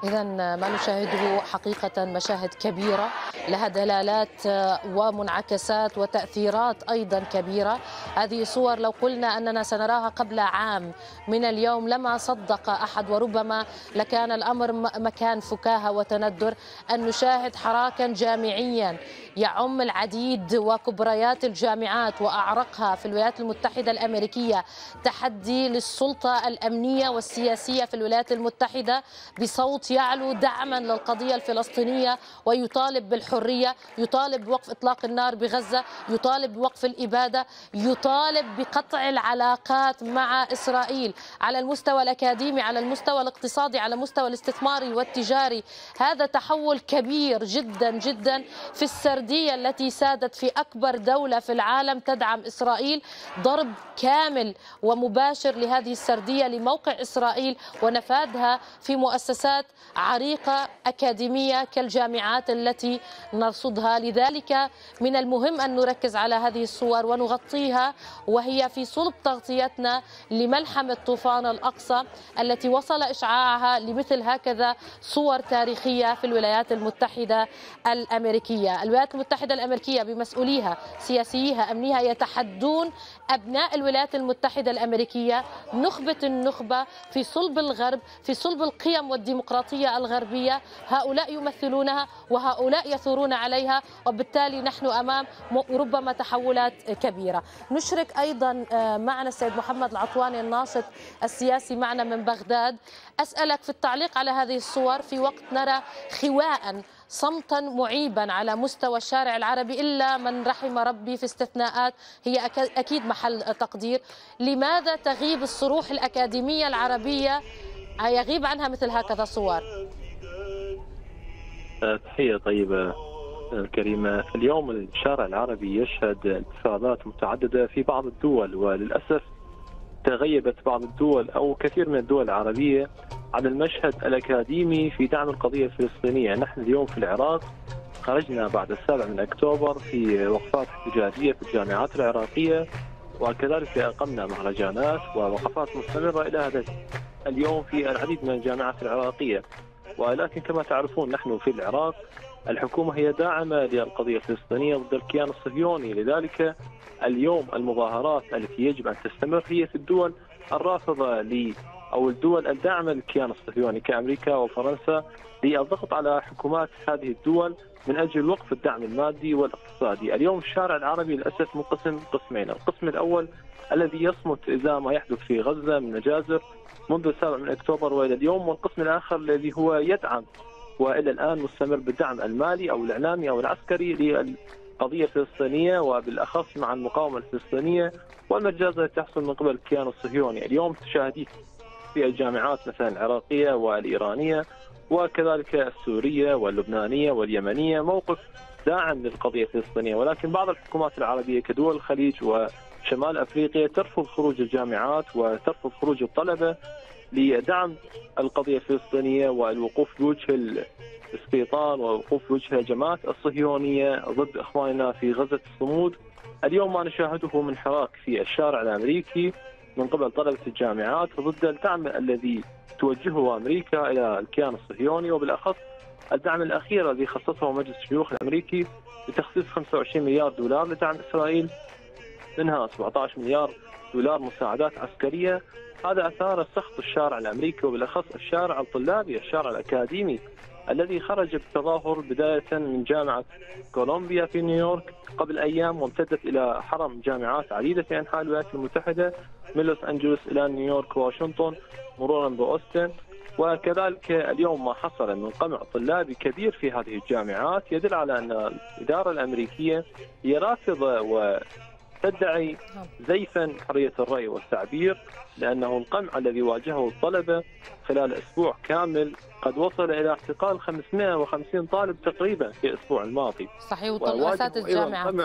إذا ما نشاهده حقيقة مشاهد كبيرة لها دلالات ومنعكسات وتأثيرات أيضا كبيرة. هذه صور لو قلنا أننا سنراها قبل عام من اليوم لما صدق أحد، وربما لكان الأمر مكان فكاهة وتندر. أن نشاهد حراكا جامعيا يعم العديد وكبريات الجامعات وأعرقها في الولايات المتحدة الأمريكية، تحدي للسلطة الأمنية والسياسية في الولايات المتحدة بصوت يعلو دعما للقضية الفلسطينية، ويطالب بالحرية، يطالب بوقف إطلاق النار بغزة، يطالب بوقف الإبادة، يطالب بقطع العلاقات مع إسرائيل على المستوى الأكاديمي، على المستوى الاقتصادي، على المستوى الاستثماري والتجاري. هذا تحول كبير جدا جدا في السردية التي سادت في أكبر دولة في العالم تدعم إسرائيل. ضرب كامل ومباشر لهذه السردية لموقع إسرائيل ونفاذها في مؤسسات عريقة أكاديمية كالجامعات التي نرصدها. لذلك من المهم أن نركز على هذه الصور ونغطيها، وهي في صلب تغطيتنا لملحمة طوفان الأقصى التي وصل إشعاعها لمثل هكذا صور تاريخية في الولايات المتحدة الأمريكية. الولايات المتحدة الأمريكية بمسؤوليها، سياسييها، أمنيها، يتحدون أبناء الولايات المتحدة الأمريكية، نخبة النخبة في صلب الغرب، في صلب القيم والديمقراطية الغربية. هؤلاء يمثلونها وهؤلاء يثورون عليها، وبالتالي نحن أمام ربما تحولات كبيرة. نشرك أيضا معنا السيد محمد العطواني الناشط السياسي معنا من بغداد. أسألك في التعليق على هذه الصور في وقت نرى خواء، صمتا معيبا على مستوى الشارع العربي، إلا من رحم ربي في استثناءات هي أكيد محل تقدير. لماذا تغيب الصروح الأكاديمية العربية، يغيب عنها مثل هكذا صور؟ تحية طيبة كريمة. اليوم الشارع العربي يشهد انتفاضات متعددة في بعض الدول، وللأسف تغيبت بعض الدول أو كثير من الدول العربية عن المشهد الأكاديمي في دعم القضية الفلسطينية. نحن اليوم في العراق خرجنا بعد السابع من أكتوبر في وقفات احتجاجية في الجامعات العراقية، وكذلك أقمنا مهرجانات ووقفات مستمرة إلى هذا اليوم في العديد من الجامعات العراقية. ولكن كما تعرفون نحن في العراق الحكومة هي داعمة للقضية الفلسطينية ضد الكيان الصهيوني، لذلك اليوم المظاهرات التي يجب أن تستمر هي في الدول الرافضة ل أو الدول الداعمة للكيان الصهيوني كأمريكا وفرنسا، للضغط على حكومات هذه الدول من أجل وقف الدعم المادي والاقتصادي. اليوم الشارع العربي للأسف منقسم قسمين، القسم الأول الذي يصمت إزاء ما يحدث في غزة من مجازر منذ السابع من أكتوبر وإلى اليوم، والقسم الآخر الذي هو يدعم وإلى الآن مستمر بالدعم المالي أو الإعلامي أو العسكري للقضية الفلسطينية، وبالأخص مع المقاومة الفلسطينية والمجازر التي تحصل من قبل الكيان الصهيوني. اليوم تشاهدين في الجامعات مثلا العراقية والإيرانية وكذلك السورية واللبنانية واليمنية موقف داعم للقضية الفلسطينية، ولكن بعض الحكومات العربية كدول الخليج وشمال أفريقيا ترفض خروج الجامعات وترفض خروج الطلبة لدعم القضية الفلسطينية والوقوف بوجه الاستيطان ووقوف بوجه الهجمات الصهيونية ضد إخواننا في غزة الصمود. اليوم ما نشاهده من حراك في الشارع الأمريكي من قبل طلبة الجامعات ضد الدعم الذي توجهه أمريكا إلى الكيان الصهيوني، وبالأخص الدعم الأخير الذي خصصه مجلس الشيوخ الأمريكي بتخصيص خمسة وعشرين مليار دولار لدعم إسرائيل، منها سبعة عشر مليار دولار مساعدات عسكرية. هذا أثار سخط الشارع الأمريكي وبالأخص الشارع الطلابي، الشارع الأكاديمي الذي خرج بتظاهر بداية من جامعة كولومبيا في نيويورك قبل أيام وامتدت إلى حرم جامعات عديدة في أنحاء الولايات المتحدة من لوس أنجلوس إلى نيويورك وواشنطن مرورا بأوستن. وكذلك اليوم ما حصل من قمع طلابي كبير في هذه الجامعات يدل على أن الإدارة الأمريكية هي رافضة وتدعي زيفا حرية الرأي والتعبير، لأنه القمع الذي واجهه الطلبة خلال أسبوع كامل قد وصل إلى اعتقال خمسمائة وخمسين طالب تقريبا في الأسبوع الماضي. صحيح، وأساتذة الجامعات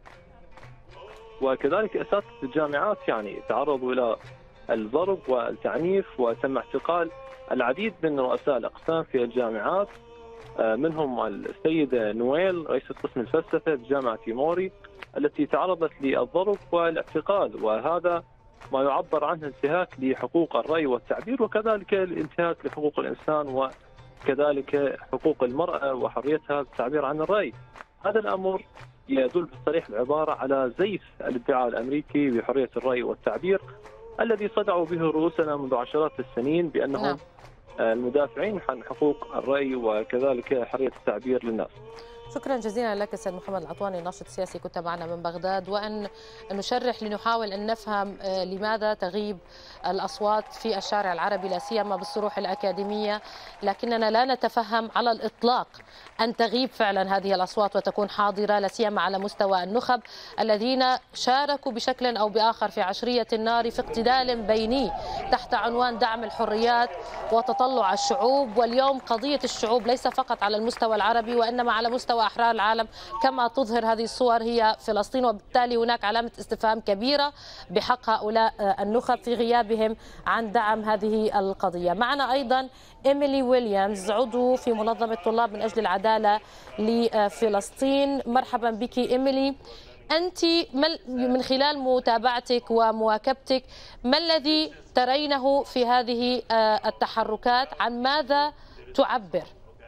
وكذلك أساتذة الجامعات يعني تعرضوا إلى الضرب والتعنيف، وتم اعتقال العديد من رؤساء الأقسام في الجامعات، منهم السيدة نويل رئيسة قسم الفلسفة بجامعة موري التي تعرضت للضرب والاعتقال، وهذا ما يعبر عنه انتهاك لحقوق الرأي والتعبير وكذلك الانتهاك لحقوق الإنسان كذلك حقوق المرأة وحريتها بالتعبير عن الرأي. هذا الأمر يدل بصريح العبارة على زيف الادعاء الأمريكي بحرية الرأي والتعبير الذي صدعوا به رؤوسنا منذ عشرات السنين بأنهم نعم. المدافعين عن حقوق الرأي وكذلك حرية التعبير للناس. شكرا جزيلا لك سيد محمد العطواني، ناشط سياسي كنت معنا من بغداد، وأن نشرح لنحاول أن نفهم لماذا تغيب الأصوات في الشارع العربي لا سيما بالصروح الأكاديمية، لكننا لا نتفهم على الإطلاق أن تغيب فعلا هذه الأصوات وتكون حاضرة لا سيما على مستوى النخب الذين شاركوا بشكل أو بآخر في عشرية النار في اقتتال بيني تحت عنوان دعم الحريات وتطلع الشعوب. واليوم قضية الشعوب ليس فقط على المستوى العربي وإنما على مستوى أحرار العالم كما تظهر هذه الصور هي فلسطين، وبالتالي هناك علامة استفهام كبيرة بحق هؤلاء النخب في غيابهم عن دعم هذه القضية. معنا أيضا إيميلي ويليامز عضو في منظمة طلاب من أجل العدالة لفلسطين. مرحبا بك إيميلي. أنت من خلال متابعتك ومواكبتك ما الذي ترينه في هذه التحركات؟ عن ماذا تعبر؟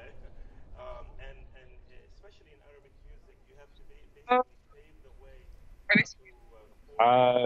Uh,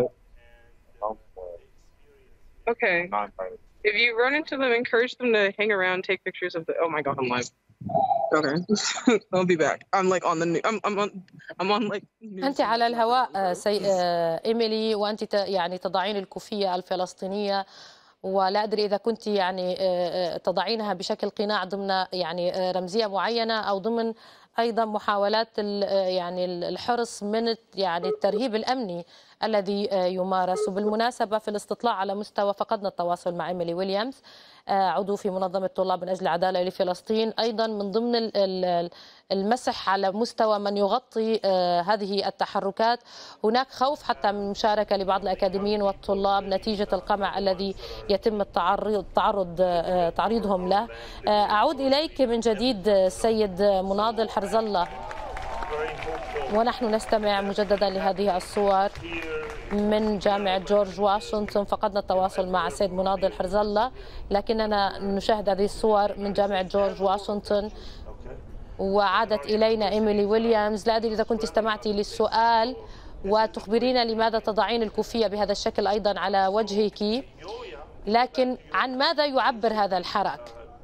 okay. If you run into them, encourage them to hang around, take pictures of the. Oh my God, I'm live. Okay, I'll be back. I'm like on the. I'm I'm on. I'm on like. أنت على الهواء سي... إيميلي، وأنت يعني تضعين الكوفية الفلسطينية، ولا أدري إذا كنت يعني تضعينها بشكل قناع ضمن يعني رمزية معينة أو ضمن أيضا محاولات يعني الحرص من يعني الترهيب الأمني الذي يمارس. وبالمناسبة في الاستطلاع على مستوى فقدنا التواصل مع إيميلي ويليامز عضو في منظمة طلاب من أجل العدالة لفلسطين، أيضا من ضمن المسح على مستوى من يغطي هذه التحركات. هناك خوف حتى من مشاركة لبعض الأكاديميين والطلاب نتيجة القمع الذي يتم التعرض تعرض تعريضهم له. أعود إليك من جديد السيد مناضل حرز الله، ونحن نستمع مجددا لهذه الصور من جامعة جورج واشنطن. فقدنا التواصل مع السيد مناضل حرز الله، لكننا نشاهد هذه الصور من جامعة جورج واشنطن. وعادت إلينا إيميلي ويليامز. لا أدري إذا كنت استمعتي للسؤال وتخبرينا لماذا تضعين الكوفية بهذا الشكل أيضا على وجهك، لكن عن ماذا يعبر هذا الحراك؟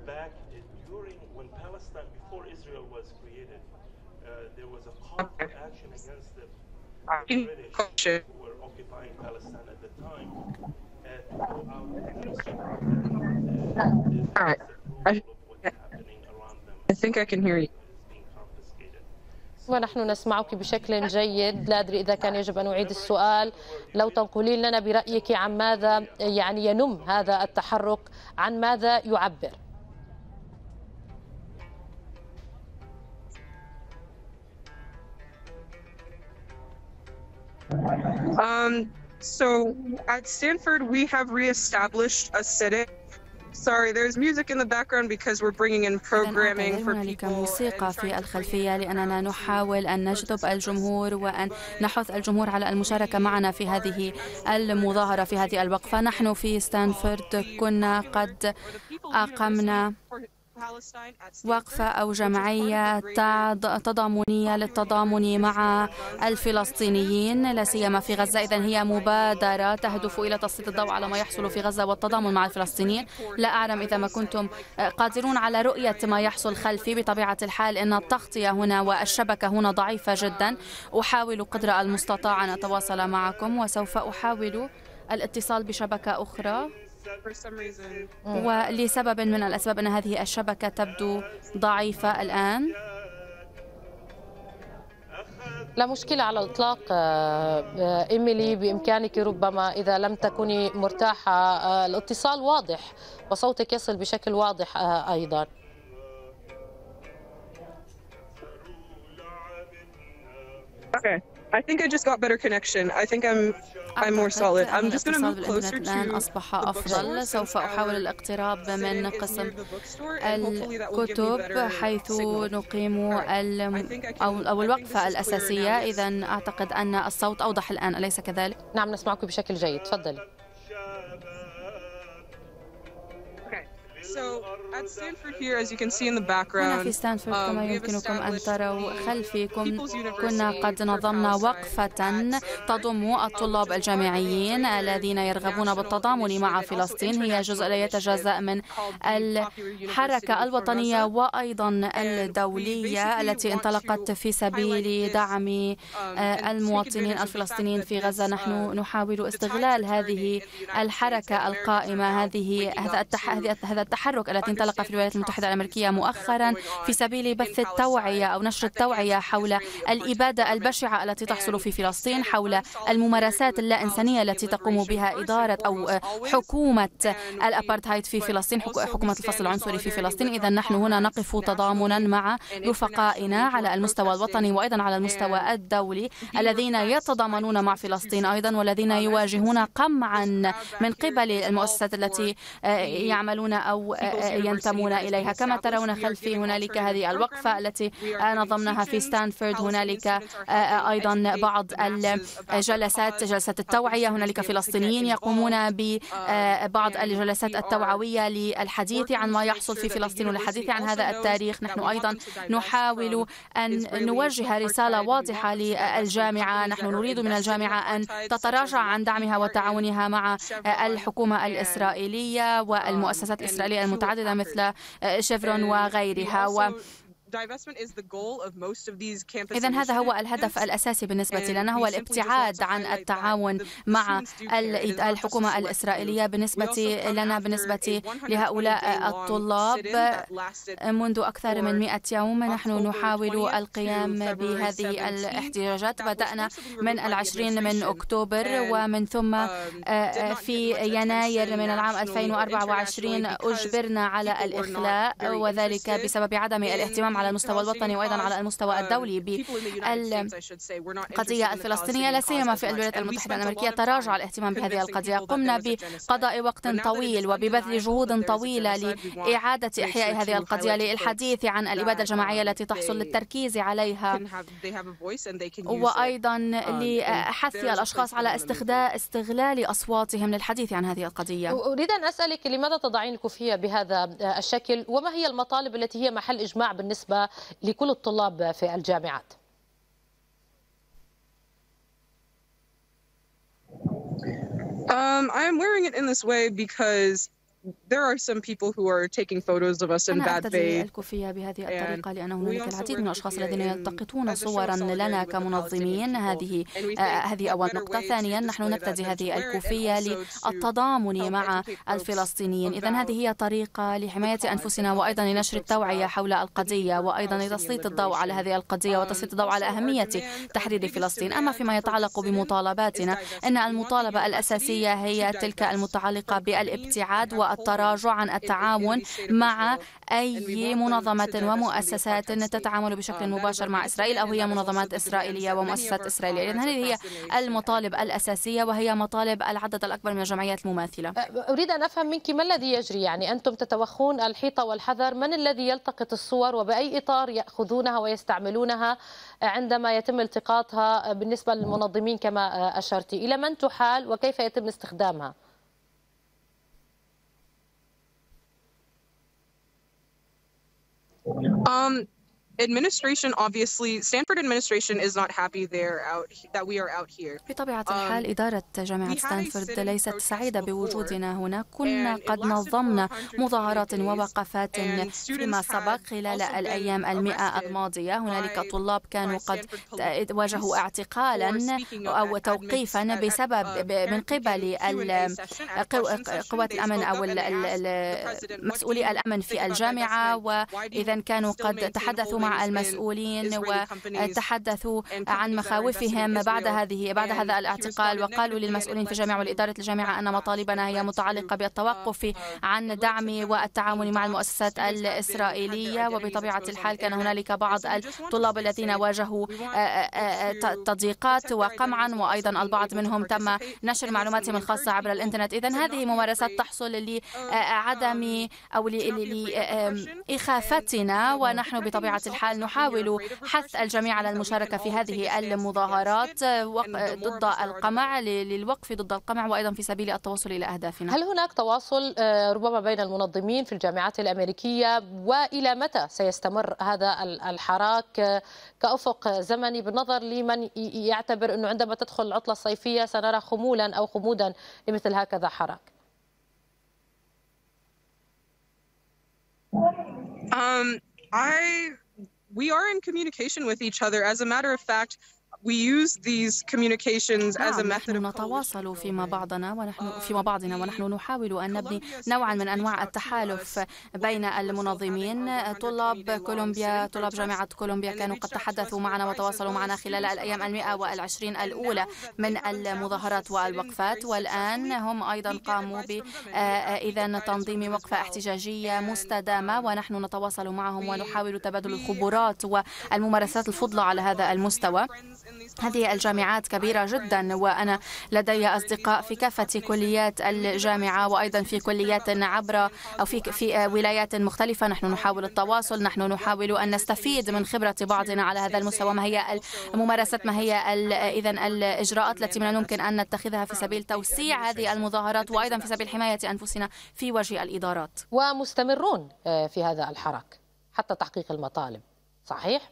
All right. I, I think I can hear you. ونحن نسمعك بشكل جيد. لا أدري إذا كان يجب أن أعيد السؤال، لو تنقلين لنا برأيك عن ماذا يعني ينم هذا التحرك، عن ماذا يعبر؟ Um, so at Stanford, we have reestablished a sit-in. Sorry, there's music in the background because we're bringing in programming for people. موسيقى في الخلفية لأننا نحاول أن نجذب الجمهور وأن نحث الجمهور على المشاركة معنا في هذه المظاهرة في هذه الوقفة. نحن في ستانفورد كنا قد أقمنا وقفة أو جمعية تضامنية للتضامن مع الفلسطينيين لا سيما في غزة. إذن هي مبادرة تهدف إلى تسليط الضوء على ما يحصل في غزة والتضامن مع الفلسطينيين. لا أعلم إذا ما كنتم قادرون على رؤية ما يحصل خلفي. بطبيعة الحال إن التغطية هنا والشبكة هنا ضعيفة جدا. أحاول قدر المستطاع أن أتواصل معكم وسوف أحاول الاتصال بشبكة أخرى، ولسبب من الأسباب أن هذه الشبكة تبدو ضعيفة الآن. لا مشكلة على الإطلاق إيميلي، بإمكانك ربما إذا لم تكوني مرتاحة الاتصال واضح وصوتك يصل بشكل واضح أيضا. Okay. I think I just got better connection. I think I'm I'm more solid. I'm just going to move closer to الآن أصبح أفضل. سوف أحاول الاقتراب من قسم الكتب حيث نقيم أو الوقفة الأساسية. إذن أعتقد أن الصوت أوضح الآن، أليس كذلك؟ نعم نسمعك بشكل جيد، تفضلي. هنا في ستانفورد كما يمكنكم أن تروا خلفكم كنا قد نظمنا وقفة تضم الطلاب الجامعيين الذين يرغبون بالتضامن مع فلسطين. هي جزء لا يتجزأ من الحركة الوطنية وأيضا الدولية التي انطلقت في سبيل دعم المواطنين الفلسطينيين في غزة. نحن نحاول استغلال هذه الحركة القائمة، هذه هذا التحرك الذي انطلق في الولايات المتحدة الأمريكية مؤخرا في سبيل بث التوعية أو نشر التوعية حول الإبادة البشعة التي تحصل في فلسطين، حول الممارسات اللا إنسانية التي تقوم بها إدارة أو حكومة الأبارتهايد في فلسطين، حكومة الفصل العنصري في فلسطين. إذا نحن هنا نقف تضامنا مع رفقائنا على المستوى الوطني وأيضا على المستوى الدولي الذين يتضامنون مع فلسطين أيضا والذين يواجهون قمعا من قبل المؤسسات التي يعملون أو ينتمون إليها. كما ترون خلفي هنالك هذه الوقفة التي نظمناها في ستانفورد. هنالك أيضا بعض الجلسات، جلسات التوعية. هنالك فلسطينيين يقومون ببعض الجلسات التوعوية للحديث عن ما يحصل في فلسطين والحديث عن هذا التاريخ. نحن أيضا نحاول أن نوجه رسالة واضحة للجامعة. نحن نريد من الجامعة أن تتراجع عن دعمها وتعاونها مع الحكومة الإسرائيلية والمؤسسات الإسرائيلية المتعددة مثل شيفرون وغيرها. و إذن هذا هو الهدف الأساسي بالنسبة لنا، هو الابتعاد عن التعاون مع الحكومة الإسرائيلية. بالنسبة لنا، بالنسبة لهؤلاء الطلاب، منذ أكثر من مئة يوم نحن نحاول القيام بهذه الاحتجاجات. بدأنا من العشرين من أكتوبر، ومن ثم في يناير من العام ألفين وأربعة وعشرين أجبرنا على الإخلاء، وذلك بسبب عدم الاهتمام على المستوى الوطني وأيضا على المستوى الدولي بالقضية الفلسطينية، لا سيما في الولايات المتحدة الأمريكية. تراجع الاهتمام بهذه القضية. قمنا بقضاء وقت طويل وببذل جهود طويلة لإعادة إحياء هذه القضية، للحديث عن الإبادة الجماعية التي تحصل، للتركيز عليها، وأيضا لحث الأشخاص على استغلال أصواتهم للحديث عن هذه القضية. أريد أن أسألك لماذا تضعين الكوفية بهذا الشكل، وما هي المطالب التي هي محل إجماع بالنسبة لكل الطلاب في الجامعات؟ Um, I'm wearing it in this way because there are some people who are taking photos of us in bad faith. أنا الكوفية بهذه الطريقة لأن هناك العديد من الأشخاص الذين يلتقطون صورا لنا كمنظمين. هذه هذه أول نقطة. ثانيا، نحن نرتدي هذه الكوفية للتضامن مع الفلسطينيين. إذن هذه هي طريقة لحماية أنفسنا وأيضا لنشر التوعية حول القضية، وأيضا لتسليط الضوء على هذه القضية وتسليط الضوء على أهمية تحرير فلسطين. أما فيما يتعلق بمطالباتنا، إن المطالبة الأساسية هي تلك المتعلقة بالابتعاد والتراجع عن التعاون مع أي منظمة ومؤسسات تتعامل بشكل مباشر مع إسرائيل أو هي منظمات إسرائيلية ومؤسسات إسرائيلية. إذن هذه هي المطالب الأساسية، وهي مطالب العدد الأكبر من الجمعيات المماثلة. أريد أن أفهم منك ما الذي يجري، يعني أنتم تتوخون الحيطة والحذر، من الذي يلتقط الصور وبأي إطار يأخذونها ويستعملونها عندما يتم التقاطها بالنسبة للمنظمين كما أشرتي؟ إلى من تحال وكيف يتم استخدامها؟ Um, administration, obviously, Stanford administration is not happy they're out, that we are out here. بطبيعة الحال إدارة جامعة ستانفورد ليست سعيدة بوجودنا هنا. كنا قد نظمنا مظاهرات ووقفات فيما سبق خلال الأيام المئة الماضية. هنالك طلاب كانوا قد واجهوا اعتقالا أو توقيفا بسبب من قبل قوات الأمن أو مسؤولي الأمن في الجامعة، وإذا كانوا قد تحدثوا مع المسؤولين وتحدثوا عن مخاوفهم بعد هذه بعد هذا الاعتقال، وقالوا للمسؤولين في الجامعة ولإدارة الجامعة أن مطالبنا هي متعلقة بالتوقف عن الدعم والتعاون مع المؤسسات الإسرائيلية. وبطبيعة الحال كان هنالك بعض الطلاب الذين واجهوا تضييقات وقمعا، وأيضا البعض منهم تم نشر معلوماتهم الخاصة عبر الإنترنت. إذن هذه ممارسات تحصل لعدم أو لإخافتنا، ونحن بطبيعة الحال حال نحاول حث الجميع على المشاركة في هذه المظاهرات ضد القمع، للوقف ضد القمع وأيضا في سبيل التوصل إلى أهدافنا. هل هناك تواصل ربما بين المنظمين في الجامعات الأمريكية، وإلى متى سيستمر هذا الحراك كأفق زمني بالنظر لمن يعتبر أنه عندما تدخل العطلة الصيفية سنرى خمولا أو خمودا لمثل هكذا حراك؟ Um, I, we are in communication with each other. As a matter of fact, we use these communications as a method of نتواصل فيما بعضنا ونحن فيما بعضنا ونحن نحاول أن نبني نوعا من أنواع التحالف بين المنظمين. طلاب كولومبيا طلاب جامعة كولومبيا كانوا قد تحدثوا معنا وتواصلوا معنا خلال الأيام المئة والعشرين الأولى من المظاهرات والوقفات، والآن هم أيضا قاموا ب إذن تنظيم وقفة احتجاجية مستدامة، ونحن نتواصل معهم ونحاول تبادل الخبرات والممارسات الفضلى على هذا المستوى. هذه الجامعات كبيرة جدا، وأنا لدي أصدقاء في كافة كليات الجامعة وأيضا في كليات عبر أو في في ولايات مختلفة. نحن نحاول التواصل، نحن نحاول أن نستفيد من خبرة بعضنا على هذا المستوى. ما هي الممارسات، ما هي إذن الإجراءات التي من الممكن أن نتخذها في سبيل توسيع هذه المظاهرات وأيضا في سبيل حماية أنفسنا في وجه الإدارات. ومستمرون في هذا الحراك حتى تحقيق المطالب، صحيح؟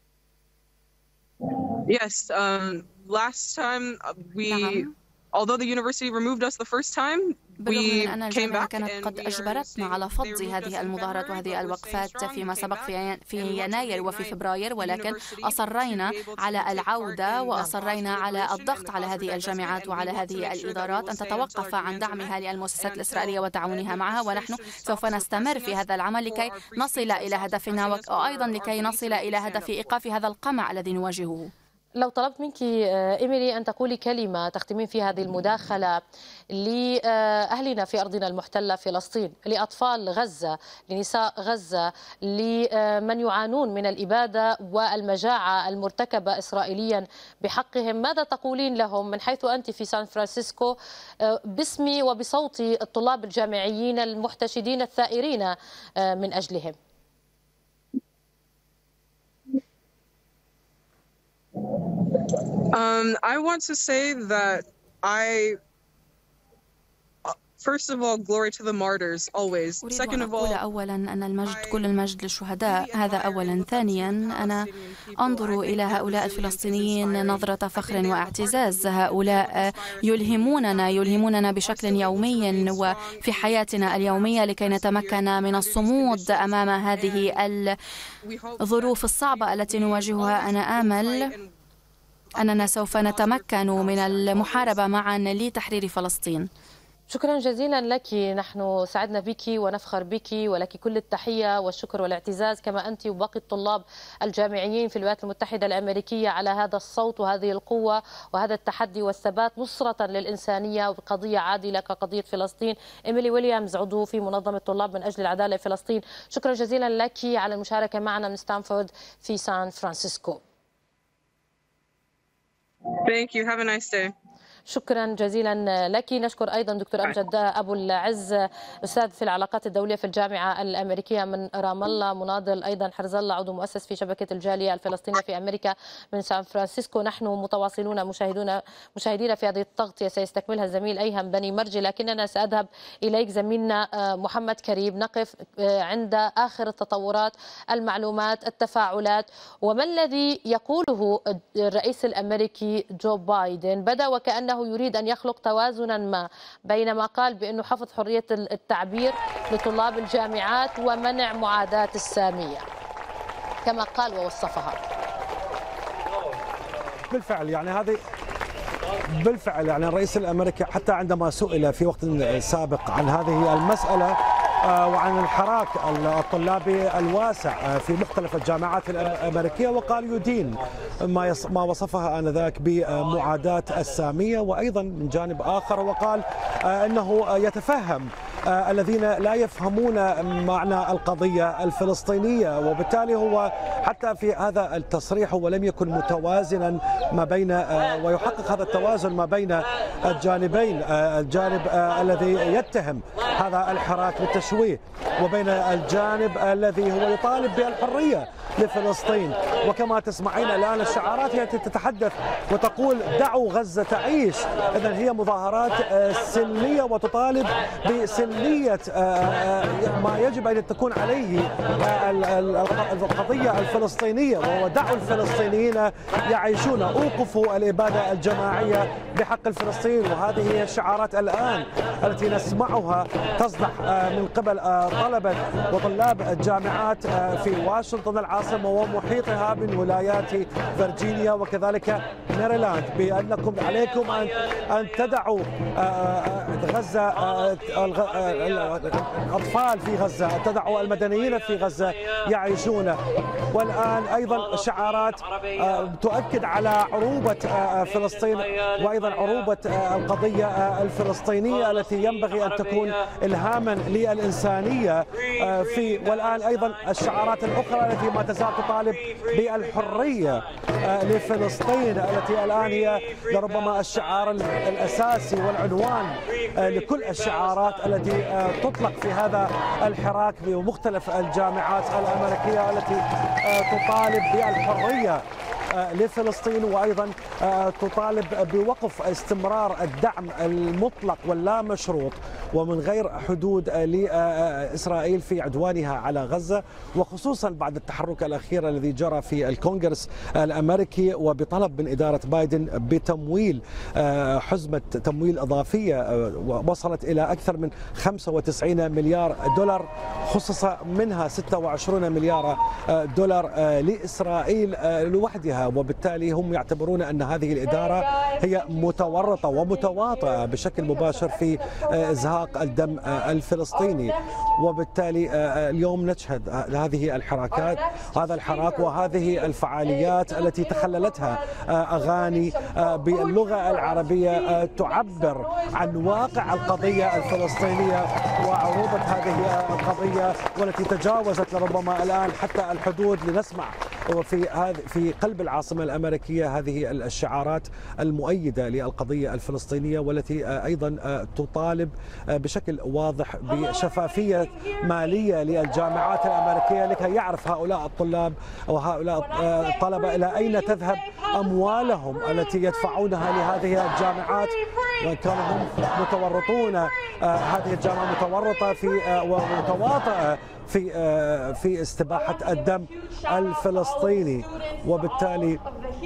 Yes, um, last time we, although the university removed us the first time, بالرغم من أن الجامعة كانت قد أجبرتنا على فض هذه المظاهرات وهذه الوقفات فيما سبق في يناير وفي فبراير، ولكن أصرينا على العودة وأصرينا على الضغط على هذه الجامعات وعلى هذه الإدارات أن تتوقف عن دعمها للمؤسسات الإسرائيلية وتعاونها معها، ونحن سوف نستمر في هذا العمل لكي نصل إلى هدفنا وأيضا لكي نصل إلى هدف إيقاف هذا القمع الذي نواجهه. لو طلبت منك إيميلي أن تقولي كلمة تختمين في هذه المداخلة لأهلنا في أرضنا المحتلة فلسطين، لأطفال غزة، لنساء غزة، لمن يعانون من الإبادة والمجاعة المرتكبة إسرائيليا بحقهم، ماذا تقولين لهم من حيث أنت في سان فرانسيسكو باسمي وبصوت الطلاب الجامعيين المحتشدين الثائرين من أجلهم؟ Um, I want to say that I, first of all, glory to the martyrs always. Second of all, أولا أن المجد كل المجد للشهداء، هذا أولا. ثانيا أنا أنظر إلى هؤلاء الفلسطينيين نظرة فخر واعتزاز. هؤلاء يلهموننا يلهموننا بشكل يومي وفي حياتنا اليومية لكي نتمكن من الصمود أمام هذه الظروف الصعبة التي نواجهها. أنا آمل أننا سوف نتمكن من المحاربة معا لتحرير فلسطين. شكرا جزيلا لك، نحن سعدنا بك ونفخر بك، ولك كل التحية والشكر والاعتزاز كما أنت وباقي الطلاب الجامعيين في الولايات المتحدة الأمريكية على هذا الصوت وهذه القوة وهذا التحدي والثبات نصرة للإنسانية وبقضية عادلة كقضية فلسطين. إيميلي ويليامز، عضو في منظمة طلاب من أجل العدالة في فلسطين، شكرا جزيلا لك على المشاركة معنا من ستانفورد في سان فرانسيسكو. Thank you. Have a nice day. شكرا جزيلا لك. نشكر أيضا دكتور أمجد أبو العز، أستاذ في العلاقات الدولية في الجامعة الأمريكية من رام الله، مناضل أيضا حرز الله، عضو مؤسس في شبكة الجالية الفلسطينية في أمريكا من سان فرانسيسكو. نحن متواصلون مشاهدون مشاهدين في هذه التغطية سيستكملها الزميل أيهم بني مرجي، لكننا سأذهب إليك زميلنا محمد كريم، نقف عند آخر التطورات، المعلومات، التفاعلات، وما الذي يقوله الرئيس الأمريكي جو بايدن. بدأ وكأنه يريد أن يخلق توازنا ما بين ما قال بأنه حفظ حرية التعبير لطلاب الجامعات ومنع معاداة السامية كما قال ووصفها. بالفعل يعني هذه بالفعل يعني الرئيس الأمريكي حتى عندما سئل في وقت سابق عن هذه المسألة وعن الحراك الطلابي الواسع في مختلف الجامعات الأمريكية، وقال يدين ما ما وصفها آنذاك بمعاداة السامية، وأيضا من جانب آخر وقال أنه يتفهم الذين لا يفهمون معنى القضية الفلسطينية، وبالتالي هو حتى في هذا التصريح هو لم يكن متوازنا ما بين ويحقق هذا التوازن ما بين الجانبين، الجانب الذي يتهم هذا الحراك بالتشويه وبين الجانب الذي هو يطالب بالحرية لفلسطين. وكما تسمعين الآن الشعارات هي تتحدث وتقول دعوا غزة تعيش. إذن هي مظاهرات سلمية وتطالب بسلمية ما يجب أن تكون عليه القضية الفلسطينية، وهو دعوا الفلسطينيين يعيشون، أوقفوا الإبادة الجماعية بحق الفلسطينيين. وهذه هي الشعارات الآن التي نسمعها تصدح من قبل طلبة وطلاب الجامعات في واشنطن العاصمة ومحيطها من ولايات فرجينيا وكذلك ميريلاند، بأنكم عليكم أن أن تدعوا غزة، الأطفال في غزة، تدعوا المدنيين في غزة يعيشون. والآن أيضا شعارات تؤكد على عروبة فلسطين وأيضا عروبة القضية الفلسطينية التي ينبغي أن تكون إلهاما للإنسانية في. والآن أيضا الشعارات الأخرى التي ما تزال تطالب بالحرية لفلسطين، التي الآن هي لربما الشعار الأساسي والعنوان لكل الشعارات التي تطلق في هذا الحراك بمختلف الجامعات الأمريكية التي تطالب بالحرية لفلسطين، وأيضا تطالب بوقف استمرار الدعم المطلق واللا مشروط ومن غير حدود لإسرائيل في عدوانها على غزة، وخصوصا بعد التحرك الأخير الذي جرى في الكونغرس الأمريكي وبطلب من إدارة بايدن بتمويل حزمة تمويل إضافية وصلت إلى أكثر من خمسة وتسعين مليار دولار، خصص منها ستة وعشرين مليار دولار لإسرائيل لوحدها. وبالتالي هم يعتبرون أن هذه الإدارة هي متورطة ومتواطئة بشكل مباشر في إزهاق الدم الفلسطيني. وبالتالي اليوم نشهد هذه الحراكات، هذا الحراك وهذه الفعاليات التي تخللتها أغاني باللغة العربية تعبر عن واقع القضية الفلسطينية وعروبة هذه القضية، والتي تجاوزت لربما الآن حتى الحدود. لنسمع وفي هذه في قلب العاصمة الأمريكية هذه الشعارات المؤيدة للقضية الفلسطينية، والتي أيضا تطالب بشكل واضح بشفافية مالية للجامعات الأمريكية لكي يعرف هؤلاء الطلاب وهؤلاء الطلبة إلى أين تذهب أموالهم التي يدفعونها لهذه الجامعات، وإن كانوا هم متورطون، هذه الجامعة متورطة في ومتواطئة في في استباحة الدم الفلسطيني. وبالتالي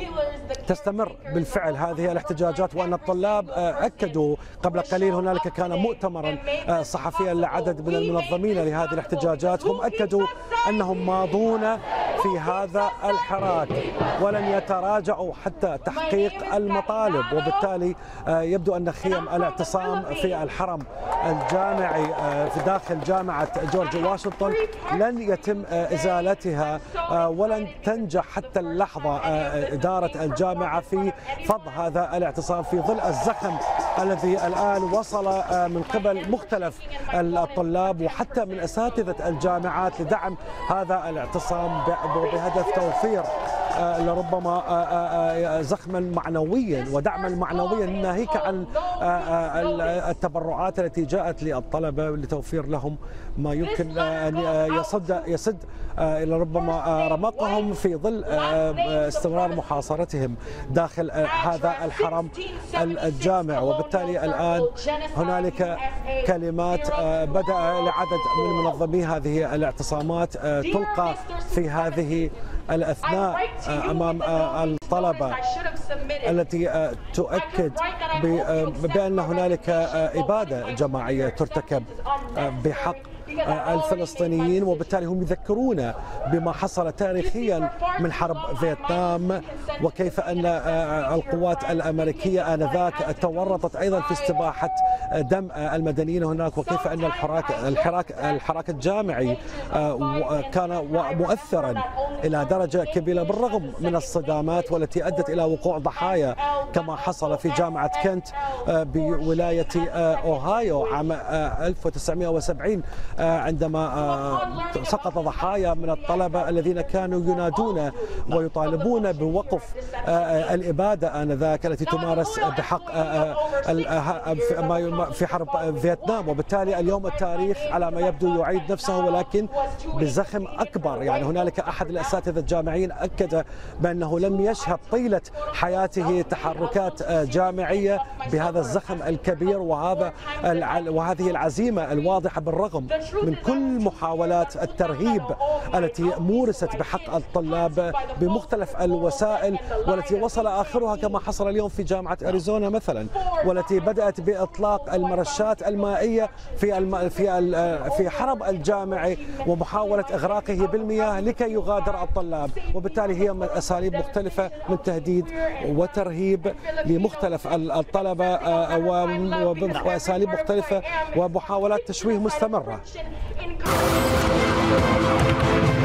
تستمر بالفعل هذه الاحتجاجات، وأن الطلاب أكدوا قبل قليل، هنالك كان مؤتمرا صحفيا لعدد من المنظمين لهذه الاحتجاجات، هم أكدوا أنهم ماضون في هذا الحراك ولن يتراجعوا حتى تحقيق المطالب. وبالتالي يبدو أن خيم الاعتصام في الحرم الجامعي في داخل جامعة جورج واشنطن لن يتم إزالتها، ولن تنجح حتى اللحظة إدارة الجامعة في فض هذا الاعتصام في ظل الزخم الذي الآن وصل من قبل مختلف الطلاب وحتى من أساتذة الجامعات لدعم هذا الاعتصام بهدف توفير لربما زخما معنويا ودعما معنويا ناهيك عن التبرعات التي جاءت للطلبة لتوفير لهم ما يمكن أن يسد يسد لربما رمقهم في ظل استمرار محاصرتهم داخل هذا الحرم الجامع. وبالتالي الآن هنالك كلمات بدأ لعدد من منظمي هذه الاعتصامات تلقى في هذه الأثناء أمام الطلبة التي تؤكد بأن هنالك إبادة جماعية ترتكب بحق الفلسطينيين، وبالتالي هم يذكرون بما حصل تاريخيا من حرب فيتنام، وكيف أن القوات الأمريكية آنذاك تورطت أيضا في استباحة دم المدنيين هناك، وكيف أن الحراك الحراك الحراك الجامعي كان مؤثرا إلى درجة كبيرة بالرغم من الصدامات والتي أدت إلى وقوع ضحايا كما حصل في جامعة كنت بولاية أوهايو عام ألف وتسعمئة وسبعين عندما سقط ضحايا من الطلبة الذين كانوا ينادون ويطالبون بوقف الإبادة آنذاك التي تمارس بحق في حرب فيتنام. وبالتالي اليوم التاريخ على ما يبدو يعيد نفسه ولكن بزخم أكبر. يعني هنالك أحد الأساتذة الجامعيين أكد بأنه لم يشهد طيلة حياته تحركات جامعية بهذا الزخم الكبير وهذا وهذه العزيمة الواضحة بالرغم من كل محاولات الترهيب التي مورست بحق الطلاب بمختلف الوسائل، والتي وصل آخرها كما حصل اليوم في جامعة أريزونا مثلا، والتي بدأت بإطلاق المرشات المائية في الم... في ال... في حرب الجامعي ومحاولة إغراقه بالمياه لكي يغادر الطلاب. وبالتالي هي أساليب مختلفة من تهديد وترهيب لمختلف الطلبة وأساليب مختلفة ومحاولات تشويه مستمرة.